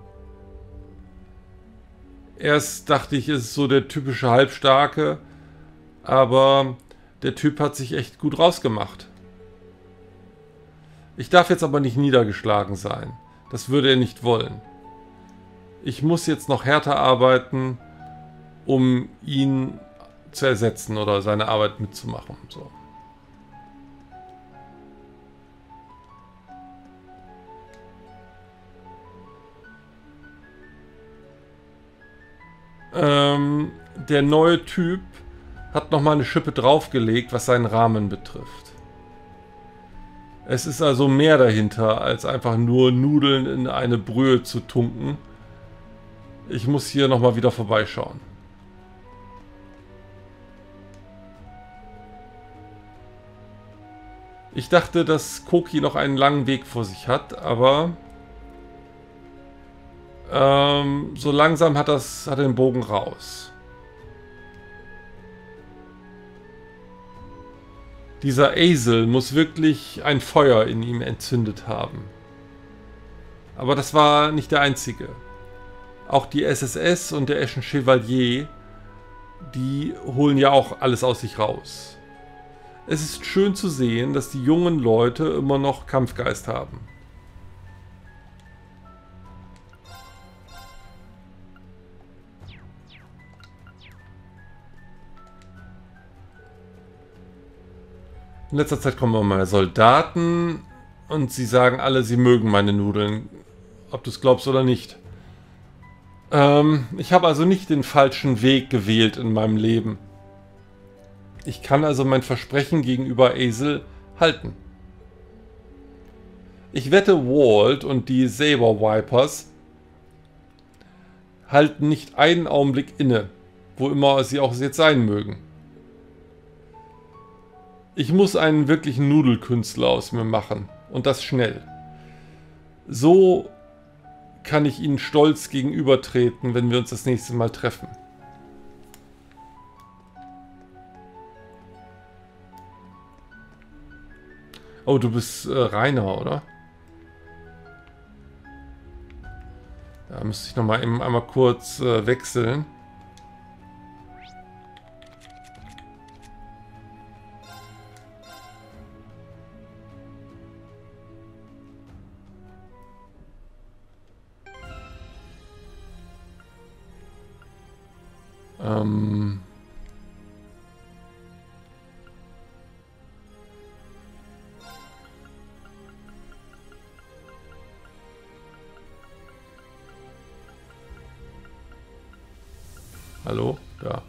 Erst dachte ich, es ist so der typische Halbstarke, aber der Typ hat sich echt gut rausgemacht. Ich darf jetzt aber nicht niedergeschlagen sein. Das würde er nicht wollen. Ich muss jetzt noch härter arbeiten, um ihn zu ersetzen oder seine Arbeit mitzumachen. So. Der neue Typ hat nochmal eine Schippe draufgelegt, was seinen Rahmen betrifft. Es ist also mehr dahinter, als einfach nur Nudeln in eine Brühe zu tunken. Ich muss hier nochmal wieder vorbeischauen. Ich dachte, dass Koki noch einen langen Weg vor sich hat, aber so langsam hat er den Bogen raus. Dieser Azel muss wirklich ein Feuer in ihm entzündet haben. Aber das war nicht der einzige. Auch die SSS und der Eschen Chevalier, die holen ja auch alles aus sich raus. Es ist schön zu sehen, dass die jungen Leute immer noch Kampfgeist haben. In letzter Zeit kommen immer mehr Soldaten und sie sagen alle, sie mögen meine Nudeln. Ob du es glaubst oder nicht. Ich habe also nicht den falschen Weg gewählt in meinem Leben. Ich kann also mein Versprechen gegenüber Azel halten. Ich wette, Walt und die Saber Vipers halten nicht einen Augenblick inne, wo immer sie auch jetzt sein mögen. Ich muss einen wirklichen Nudelkünstler aus mir machen. Und das schnell. So kann ich Ihnen stolz gegenübertreten, wenn wir uns das nächste Mal treffen. Oh, du bist Rainer, oder? Da müsste ich nochmal einmal kurz wechseln. Hallo? Da.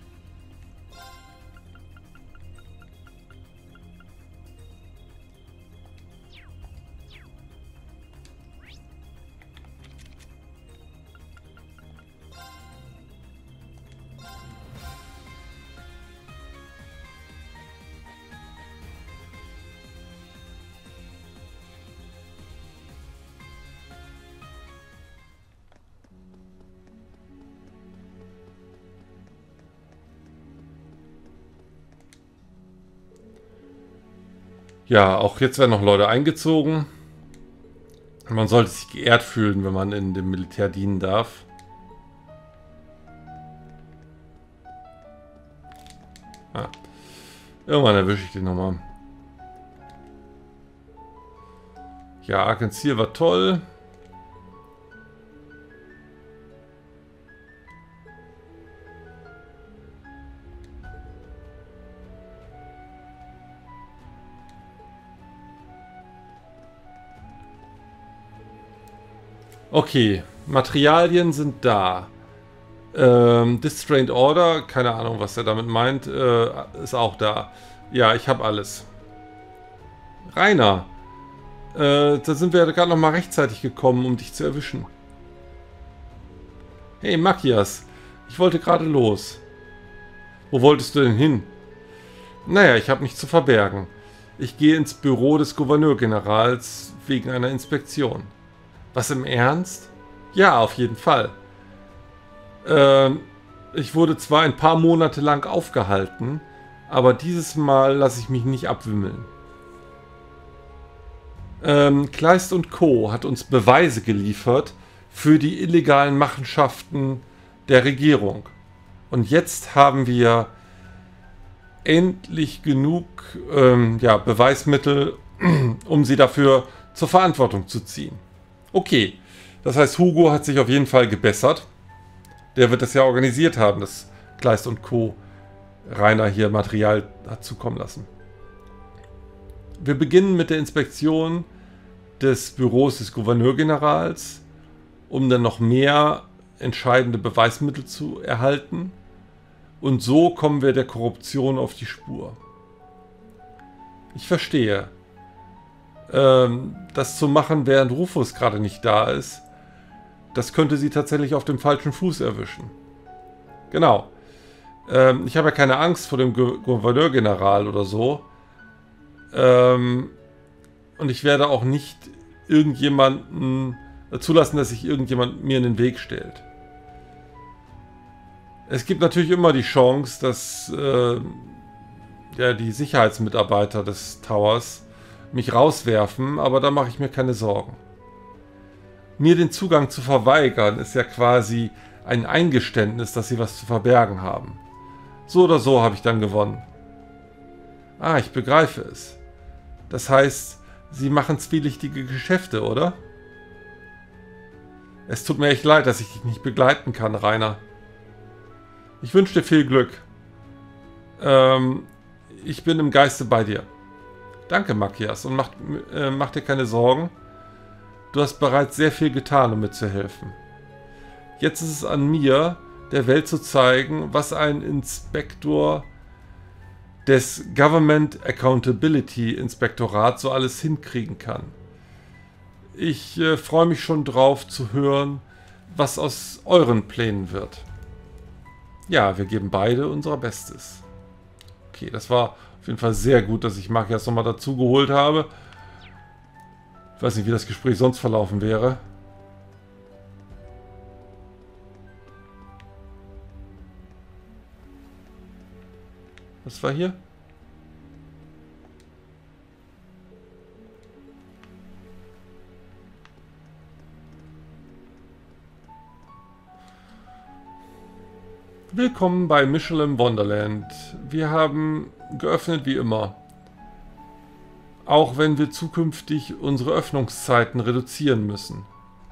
Ja, auch jetzt werden noch Leute eingezogen. Man sollte sich geehrt fühlen, wenn man in dem Militär dienen darf. Ah. Irgendwann erwische ich den nochmal. Ja, Arkansas war toll. Okay, Materialien sind da. Distrained Order, keine Ahnung, was er damit meint, ist auch da. Ja, ich habe alles. Rainer, da sind wir gerade noch mal rechtzeitig gekommen, um dich zu erwischen. Hey, Makias, ich wollte gerade los. Wo wolltest du denn hin? Naja, ich habe nichts zu verbergen. Ich gehe ins Büro des Gouverneurgenerals wegen einer Inspektion. Was, im Ernst? Ja, auf jeden Fall. Ich wurde zwar ein paar Monate lang aufgehalten, aber dieses Mal lasse ich mich nicht abwimmeln. Kleist und Co. hat uns Beweise geliefert für die illegalen Machenschaften der Regierung. Und jetzt haben wir endlich genug Beweismittel, um sie dafür zur Verantwortung zu ziehen. Okay, das heißt, Hugo hat sich auf jeden Fall gebessert. Der wird das ja organisiert haben, dass Kleist und Co. Rainer hier Material hat zukommen lassen. Wir beginnen mit der Inspektion des Büros des Gouverneurgenerals, um dann noch mehr entscheidende Beweismittel zu erhalten. Und so kommen wir der Korruption auf die Spur. Ich verstehe. Das zu machen, während Rufus gerade nicht da ist, das könnte sie tatsächlich auf dem falschen Fuß erwischen. Genau. Ich habe ja keine Angst vor dem Gouverneurgeneral oder so. Und ich werde auch nicht irgendjemanden zulassen, dass sich irgendjemand mir in den Weg stellt. Es gibt natürlich immer die Chance, dass die Sicherheitsmitarbeiter des Towers mich rauswerfen, aber da mache ich mir keine Sorgen. Mir den Zugang zu verweigern, ist ja quasi ein Eingeständnis, dass sie was zu verbergen haben. So oder so habe ich dann gewonnen. Ah, ich begreife es. Das heißt, sie machen zwielichtige Geschäfte, oder? Es tut mir echt leid, dass ich dich nicht begleiten kann, Rainer. Ich wünsche dir viel Glück. Ich bin im Geiste bei dir. Danke, Makias, und mach dir keine Sorgen. Du hast bereits sehr viel getan, um mir zu helfen. Jetzt ist es an mir, der Welt zu zeigen, was ein Inspektor des Government Accountability Inspektorat so alles hinkriegen kann. Ich freue mich schon drauf zu hören, was aus euren Plänen wird. Ja, wir geben beide unser Bestes. Okay, das war auf jeden Fall sehr gut, dass ich Makias nochmal dazu geholt habe. Ich weiß nicht, wie das Gespräch sonst verlaufen wäre. Was war hier? Willkommen bei Michelin Wonderland. Wir haben geöffnet wie immer. Auch wenn wir zukünftig unsere Öffnungszeiten reduzieren müssen.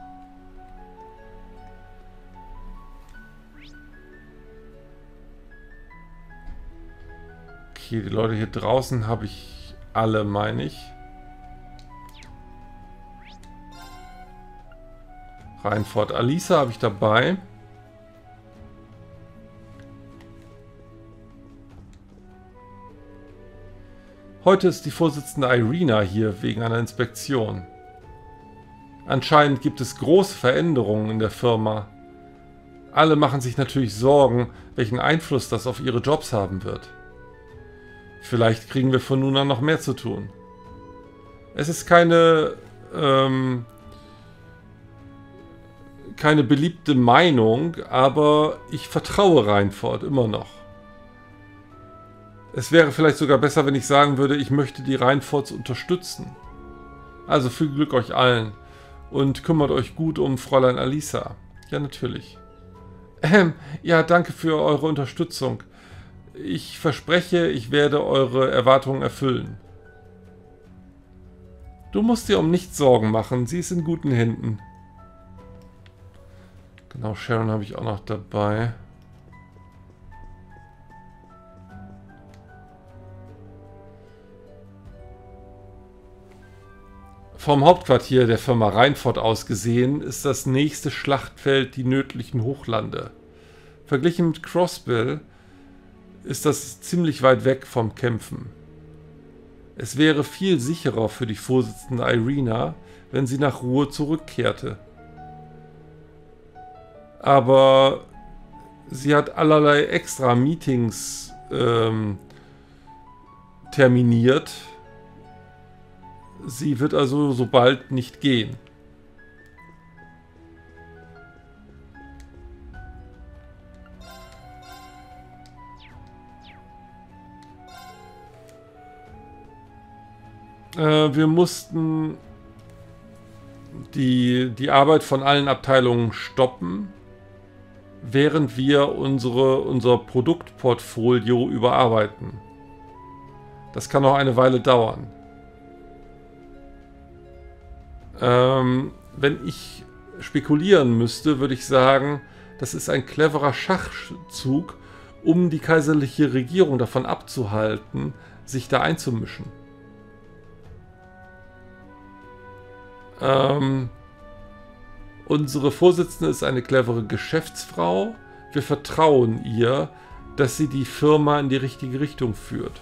Okay, die Leute hier draußen habe ich alle, meine ich. Reinfort Alisa habe ich dabei. Heute ist die Vorsitzende Irina hier wegen einer Inspektion. Anscheinend gibt es große Veränderungen in der Firma. Alle machen sich natürlich Sorgen, welchen Einfluss das auf ihre Jobs haben wird. Vielleicht kriegen wir von nun an noch mehr zu tun. Es ist keine beliebte Meinung, aber ich vertraue Reinfort immer noch. Es wäre vielleicht sogar besser, wenn ich sagen würde, ich möchte die Reinforts unterstützen. Also viel Glück euch allen und kümmert euch gut um Fräulein Alisa. Ja, natürlich. Ja, danke für eure Unterstützung. Ich verspreche, ich werde eure Erwartungen erfüllen. Du musst dir um nichts Sorgen machen, sie ist in guten Händen. Genau, Sharon habe ich auch noch dabei. Vom Hauptquartier der Firma Reinfort aus gesehen ist das nächste Schlachtfeld die nördlichen Hochlande. Verglichen mit Crossbill ist das ziemlich weit weg vom Kämpfen. Es wäre viel sicherer für die Vorsitzende Irina, wenn sie nach Ruhe zurückkehrte. Aber sie hat allerlei extra Meetings terminiert. Sie wird also so bald nicht gehen. Wir mussten die Arbeit von allen Abteilungen stoppen, während wir unser Produktportfolio überarbeiten. Das kann noch eine Weile dauern. Wenn ich spekulieren müsste, würde ich sagen, das ist ein cleverer Schachzug, um die kaiserliche Regierung davon abzuhalten, sich da einzumischen. Unsere Vorsitzende ist eine clevere Geschäftsfrau. Wir vertrauen ihr, dass sie die Firma in die richtige Richtung führt.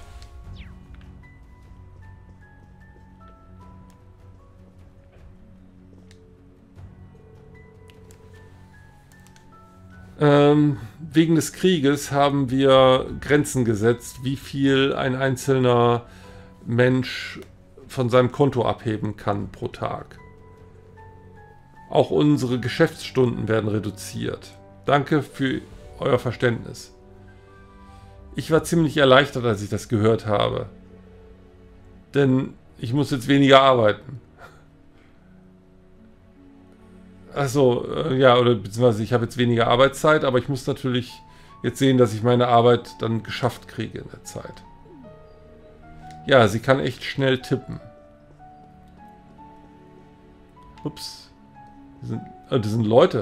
Wegen des Krieges haben wir Grenzen gesetzt, wie viel ein einzelner Mensch von seinem Konto abheben kann pro Tag. Auch unsere Geschäftsstunden werden reduziert. Danke für euer Verständnis. Ich war ziemlich erleichtert, als ich das gehört habe. Denn ich muss jetzt weniger arbeiten. Achso, ja, oder beziehungsweise ich habe jetzt weniger Arbeitszeit, aber ich muss natürlich jetzt sehen, dass ich meine Arbeit dann geschafft kriege in der Zeit. Ja, sie kann echt schnell tippen. Ups. Das sind Leute.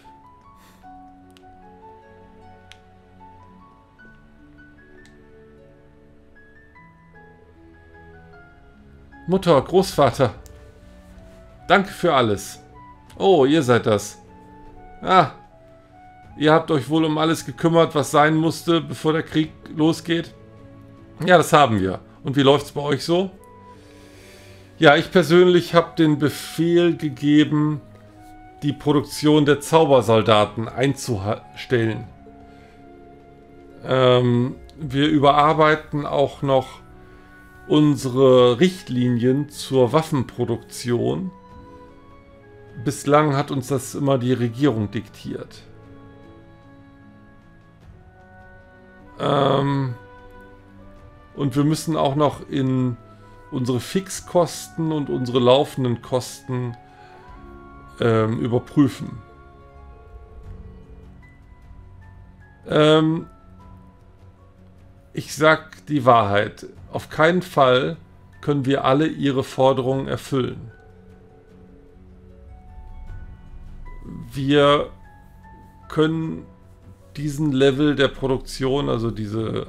Mutter, Großvater. Danke für alles. Oh, ihr seid das. Ah, ihr habt euch wohl um alles gekümmert, was sein musste, bevor der Krieg losgeht? Ja, das haben wir. Und wie läuft's bei euch so? Ja, ich persönlich habe den Befehl gegeben, die Produktion der Zaubersoldaten einzustellen. Wir überarbeiten auch noch unsere Richtlinien zur Waffenproduktion. Bislang hat uns das immer die Regierung diktiert. Und wir müssen auch noch in unsere Fixkosten und unsere laufenden Kosten überprüfen. Ich sag die Wahrheit. Auf keinen Fall können wir alle ihre Forderungen erfüllen. Wir können diesen Level der Produktion, also diesen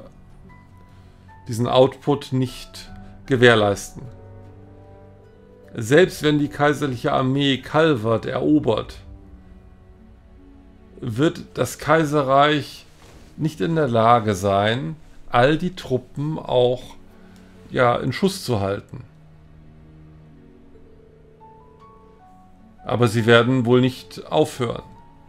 Output nicht gewährleisten. Selbst wenn die kaiserliche Armee Calvert erobert, wird das Kaiserreich nicht in der Lage sein, all die Truppen auch in Schuss zu halten. Aber sie werden wohl nicht aufhören.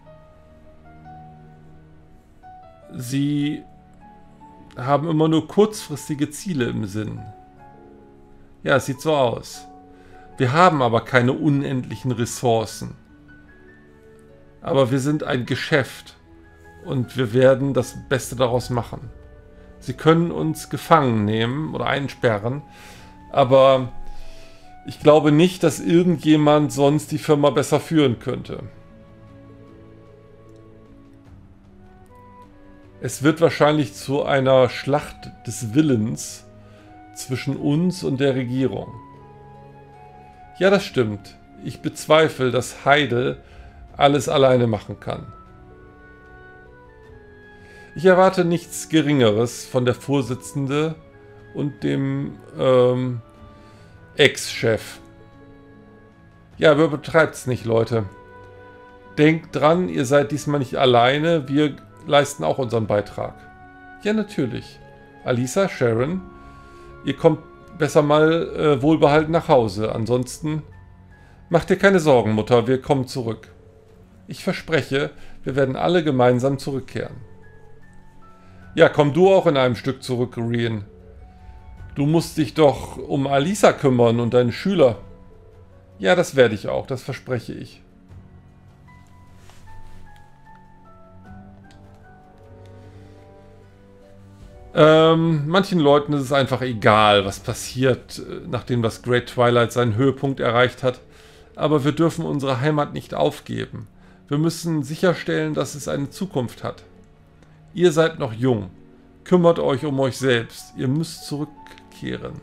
Sie haben immer nur kurzfristige Ziele im Sinn. Ja, es sieht so aus. Wir haben aber keine unendlichen Ressourcen. Aber wir sind ein Geschäft und wir werden das Beste daraus machen. Sie können uns gefangen nehmen oder einsperren, aber ich glaube nicht, dass irgendjemand sonst die Firma besser führen könnte. Es wird wahrscheinlich zu einer Schlacht des Willens zwischen uns und der Regierung. Ja, das stimmt. Ich bezweifle, dass Heidel alles alleine machen kann. Ich erwarte nichts Geringeres von der Vorsitzende und dem Ex-Chef. Ja, aber übertreibt's nicht, Leute. Denkt dran, ihr seid diesmal nicht alleine. Wir leisten auch unseren Beitrag. Ja, natürlich. Alisa, Sharon, ihr kommt besser mal wohlbehalten nach Hause. Ansonsten macht dir keine Sorgen, Mutter. Wir kommen zurück. Ich verspreche, wir werden alle gemeinsam zurückkehren. Ja, komm du auch in einem Stück zurück, Rian. Du musst dich doch um Alisa kümmern und deine Schüler. Ja, das werde ich auch, das verspreche ich. Manchen Leuten ist es einfach egal, was passiert, nachdem das Great Twilight seinen Höhepunkt erreicht hat. Aber wir dürfen unsere Heimat nicht aufgeben. Wir müssen sicherstellen, dass es eine Zukunft hat. Ihr seid noch jung. Kümmert euch um euch selbst. Ihr müsst zurückkehren.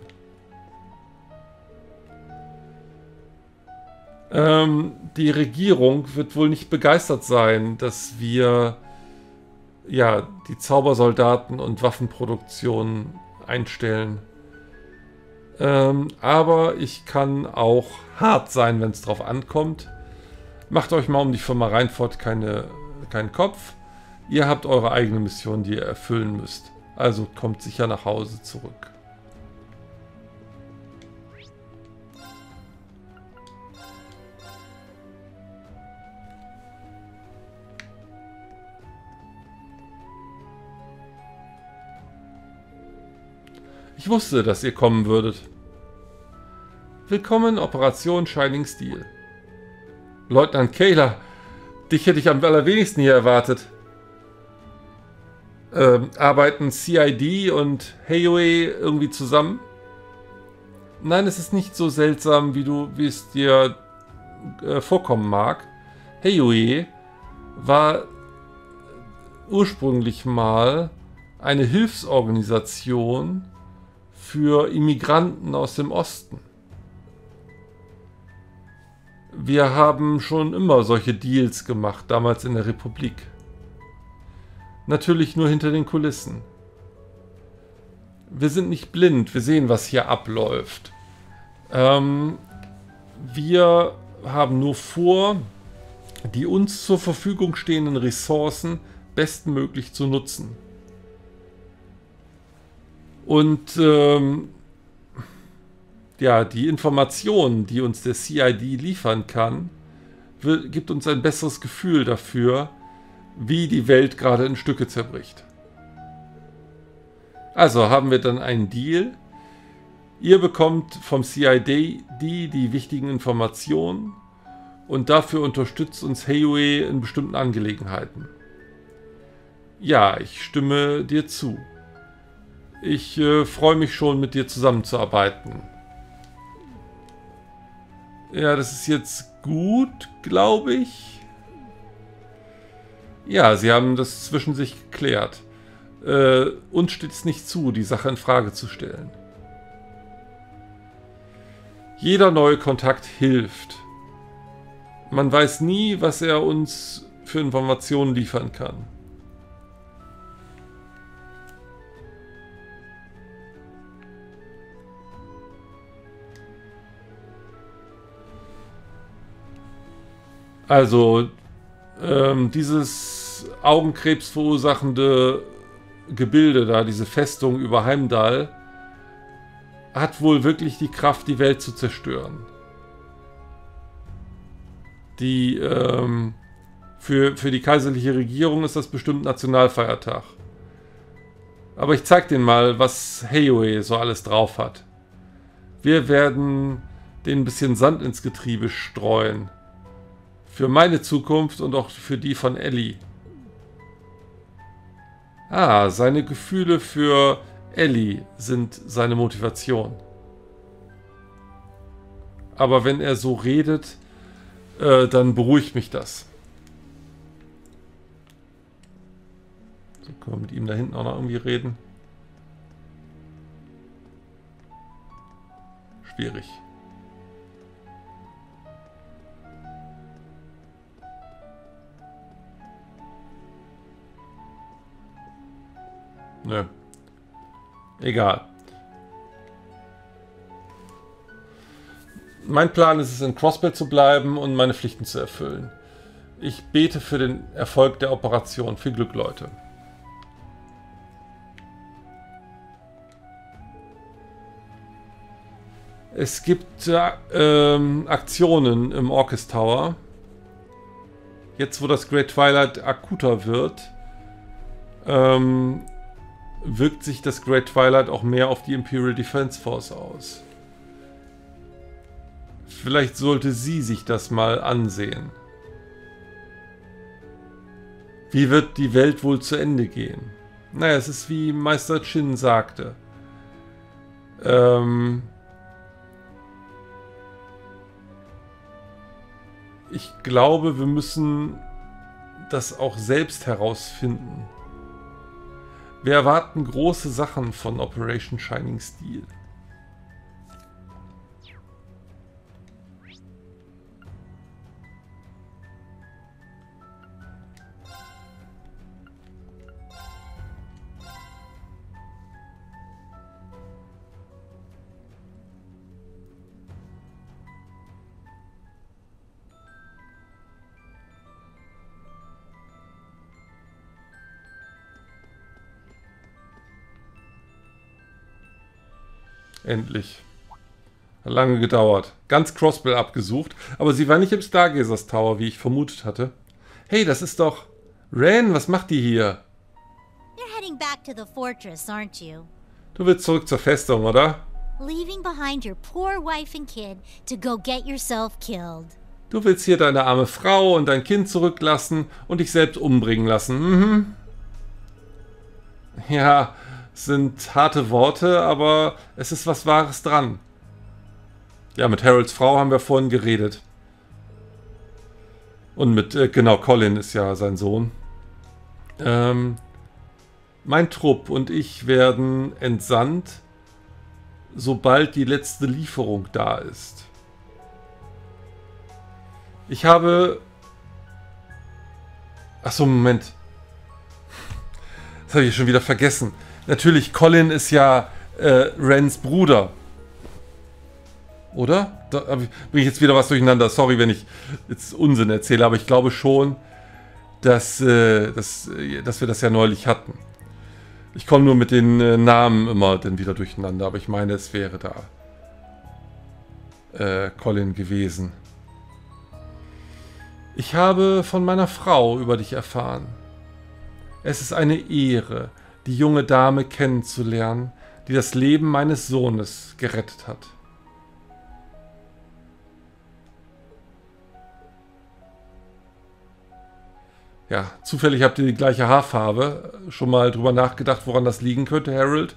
Die Regierung wird wohl nicht begeistert sein, dass wir ja die Zaubersoldaten und Waffenproduktion einstellen. Aber ich kann auch hart sein, wenn es drauf ankommt. Macht euch mal um die Firma Reinfort keinen Kopf. Ihr habt eure eigene Mission, die ihr erfüllen müsst. Also kommt sicher nach Hause zurück. Ich wusste, dass ihr kommen würdet. Willkommen in Operation Shining Steel. Leutnant Kayla, dich hätte ich am allerwenigsten hier erwartet. Arbeiten CID und Hayway irgendwie zusammen? Nein, es ist nicht so seltsam, wie es dir vorkommen mag. Hayway war ursprünglich mal eine Hilfsorganisation für Immigranten aus dem Osten. Wir haben schon immer solche Deals gemacht, damals in der Republik. Natürlich nur hinter den Kulissen. Wir sind nicht blind, wir sehen, was hier abläuft. Wir haben nur vor, die uns zur Verfügung stehenden Ressourcen bestmöglich zu nutzen. Und ja, die Informationen, die uns der CID liefern kann, gibt uns ein besseres Gefühl dafür, wie die Welt gerade in Stücke zerbricht. Also haben wir dann einen Deal. Ihr bekommt vom CID die wichtigen Informationen und dafür unterstützt uns Hayway in bestimmten Angelegenheiten. Ja, ich stimme dir zu. Ich freue mich schon, mit dir zusammenzuarbeiten. Ja, das ist jetzt gut, glaube ich. Ja, sie haben das zwischen sich geklärt. Uns steht es nicht zu, die Sache in Frage zu stellen. Jeder neue Kontakt hilft. Man weiß nie, was er uns für Informationen liefern kann. Also, dieses Augenkrebs verursachende Gebilde da, diese Festung über Heimdall, hat wohl wirklich die Kraft, die Welt zu zerstören. Für die kaiserliche Regierung ist das bestimmt Nationalfeiertag. Aber ich zeig denen mal, was Hayway so alles drauf hat. Wir werden denen ein bisschen Sand ins Getriebe streuen. Für meine Zukunft und auch für die von Ellie. Ah, seine Gefühle für Ellie sind seine Motivation. Aber wenn er so redet, dann beruhigt mich das. So, können wir mit ihm da hinten auch noch irgendwie reden? Schwierig. Nö. Egal. Mein Plan ist es, in Crossbell zu bleiben und meine Pflichten zu erfüllen. Ich bete für den Erfolg der Operation. Viel Glück, Leute. Es gibt Aktionen im Orcus Tower. Jetzt, wo das Great Twilight akuter wird, wirkt sich das Great Twilight auch mehr auf die Imperial Defense Force aus. Vielleicht sollte sie sich das mal ansehen. Wie wird die Welt wohl zu Ende gehen? Naja, es ist wie Meister Chin sagte. ich glaube, wir müssen das auch selbst herausfinden. Wir erwarten große Sachen von Operation Shining Steel. Endlich. Hat lange gedauert. Ganz Crossbell abgesucht, aber sie war nicht im Stargazers Tower, wie ich vermutet hatte. Hey, das ist doch... Ren, was macht die hier? You're heading back to the fortress, aren't you? Du willst zurück zur Festung, oder? Leaving behind your poor wife and kid to go get yourself killed. Du willst hier deine arme Frau und dein Kind zurücklassen und dich selbst umbringen lassen. Mhm. Ja, sind harte Worte, aber es ist was Wahres dran. Ja, mit Harolds Frau haben wir vorhin geredet. Und mit, genau, Colin ist ja sein Sohn. Mein Trupp und ich werden entsandt, sobald die letzte Lieferung da ist. Ich habe... Achso, Moment. Das habe ich schon wieder vergessen. Natürlich, Colin ist ja Rens Bruder. Oder? Da bin ich jetzt wieder was durcheinander. Sorry, wenn ich jetzt Unsinn erzähle, aber ich glaube schon, dass wir das ja neulich hatten. Ich komme nur mit den Namen immer dann wieder durcheinander, aber ich meine, es wäre da Colin gewesen. Ich habe von meiner Frau über dich erfahren. Es ist eine Ehre, die junge Dame kennenzulernen, die das Leben meines Sohnes gerettet hat. Ja, zufällig habt ihr die gleiche Haarfarbe. Schon mal drüber nachgedacht, woran das liegen könnte, Harold?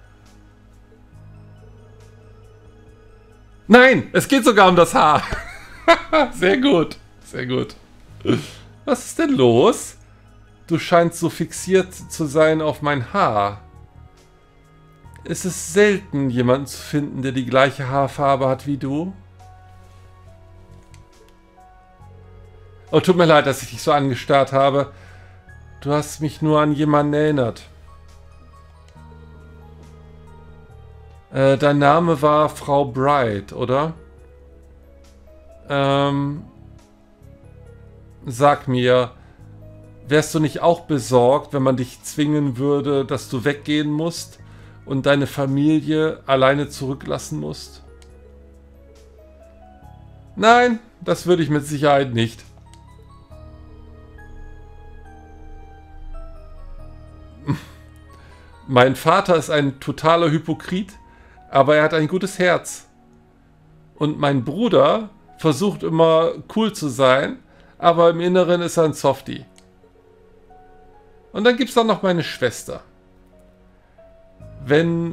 Nein, es geht sogar um das Haar. Sehr gut, sehr gut. Was ist denn los? Du scheinst so fixiert zu sein auf mein Haar. Es ist selten, jemanden zu finden, der die gleiche Haarfarbe hat wie du. Oh, tut mir leid, dass ich dich so angestarrt habe. Du hast mich nur an jemanden erinnert. Dein Name war Frau Bright, oder? Sag mir, wärst du nicht auch besorgt, wenn man dich zwingen würde, dass du weggehen musst und deine Familie alleine zurücklassen musst? Nein, das würde ich mit Sicherheit nicht. Mein Vater ist ein totaler Hypokrit, aber er hat ein gutes Herz. Und mein Bruder versucht immer cool zu sein, aber im Inneren ist er ein Softie. Und dann gibt es dann noch meine Schwester. Wenn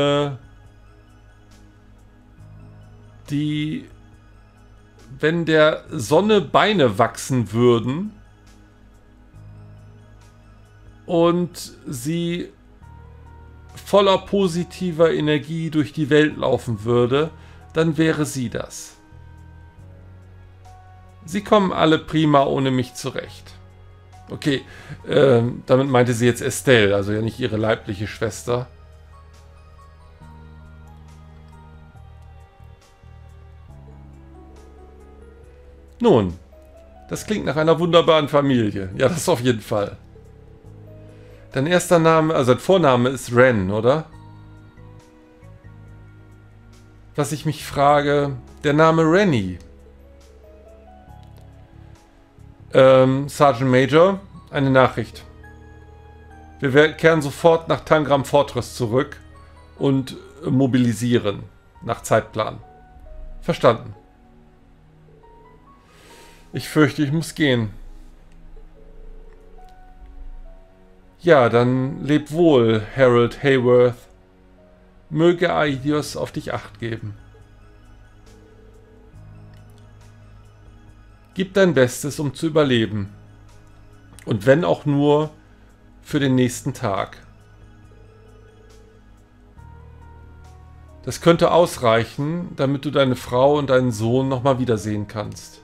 der Sonne Beine wachsen würden und sie voller positiver Energie durch die Welt laufen würde, dann wäre sie das. Sie kommen alle prima ohne mich zurecht. Okay, damit meinte sie jetzt Estelle, also ja nicht ihre leibliche Schwester. Nun, das klingt nach einer wunderbaren Familie. Ja, das auf jeden Fall. Dein erster Name, also dein Vorname ist Ren, oder? Was ich mich frage, der Name Rennie. Sergeant Major, eine Nachricht. Wir kehren sofort nach Tangram Fortress zurück und mobilisieren nach Zeitplan. Verstanden. Ich fürchte, ich muss gehen. Ja, dann leb wohl, Harold Hayworth. Möge Aidios auf dich Acht geben. Gib dein Bestes, um zu überleben. Und wenn auch nur für den nächsten Tag. Das könnte ausreichen, damit du deine Frau und deinen Sohn nochmal wiedersehen kannst.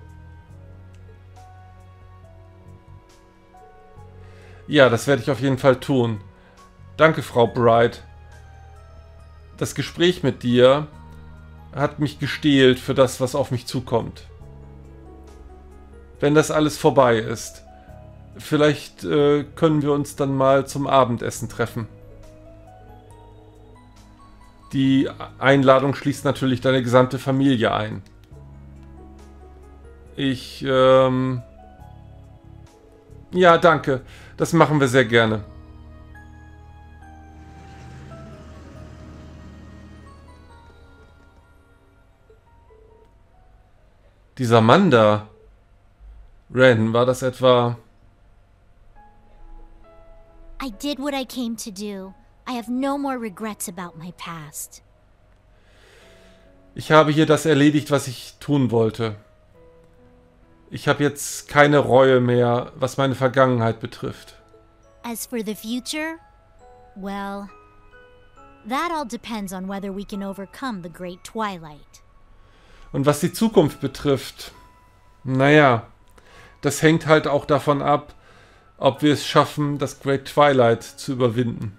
Ja, das werde ich auf jeden Fall tun. Danke, Frau Bright. Das Gespräch mit dir hat mich gestählt für das, was auf mich zukommt. Wenn das alles vorbei ist, vielleicht können wir uns dann mal zum Abendessen treffen. Die Einladung schließt natürlich deine gesamte Familie ein. Ja, danke. Das machen wir sehr gerne. Dieser Mann da. Ren, war das etwa... I did what I came to do. I have no more regrets about my past. Ich habe hier das erledigt, was ich tun wollte. Ich habe jetzt keine Reue mehr, was meine Vergangenheit betrifft. As for the future, well, that all depends on whether we can overcome the Great Twilight. Und was die Zukunft betrifft, naja, das hängt halt auch davon ab, ob wir es schaffen, das Great Twilight zu überwinden.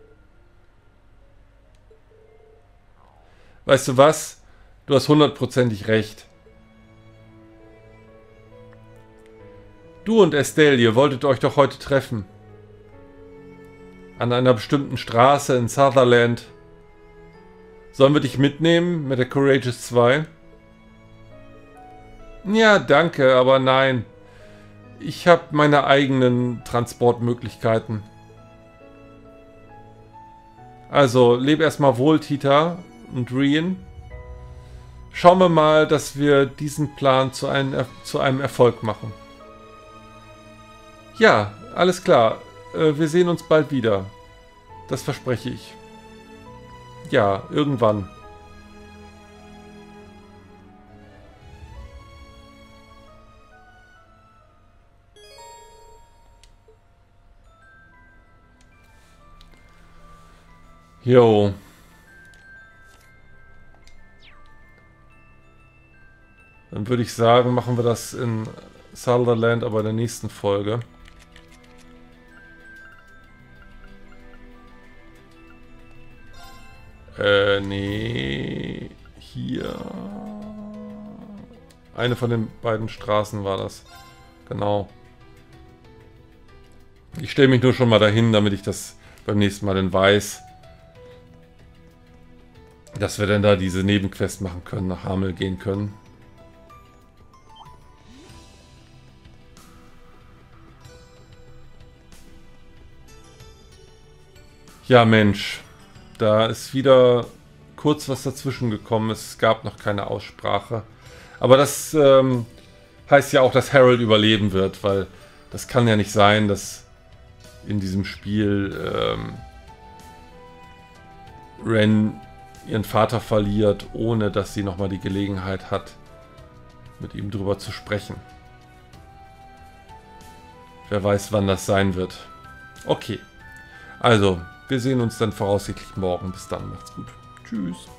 Weißt du was? Du hast 100%ig recht. Du und Estelle, ihr wolltet euch doch heute treffen. An einer bestimmten Straße in Sutherland. Sollen wir dich mitnehmen mit der Courageous 2? Ja, danke, aber nein. Ich habe meine eigenen Transportmöglichkeiten. Also, leb erstmal wohl, Tita und Rian. Schauen wir mal, dass wir diesen Plan zu einem Erfolg machen. Ja, alles klar. Wir sehen uns bald wieder. Das verspreche ich. Ja, irgendwann. Jo. Dann würde ich sagen, machen wir das in Sutherland, aber in der nächsten Folge. Nee. Hier. Eine von den beiden Straßen war das. Genau. Ich stelle mich nur schon mal dahin, damit ich das beim nächsten Mal dann weiß. Dass wir dann da diese Nebenquest machen können, nach Hamel gehen können. Ja, Mensch. Da ist wieder kurz was dazwischen gekommen. Es gab noch keine Aussprache. Aber das heißt ja auch, dass Harold überleben wird, weil das kann ja nicht sein, dass in diesem Spiel Ren ihren Vater verliert, ohne dass sie nochmal die Gelegenheit hat, mit ihm drüber zu sprechen. Wer weiß, wann das sein wird. Okay, also, wir sehen uns dann voraussichtlich morgen. Bis dann, macht's gut. Tschüss.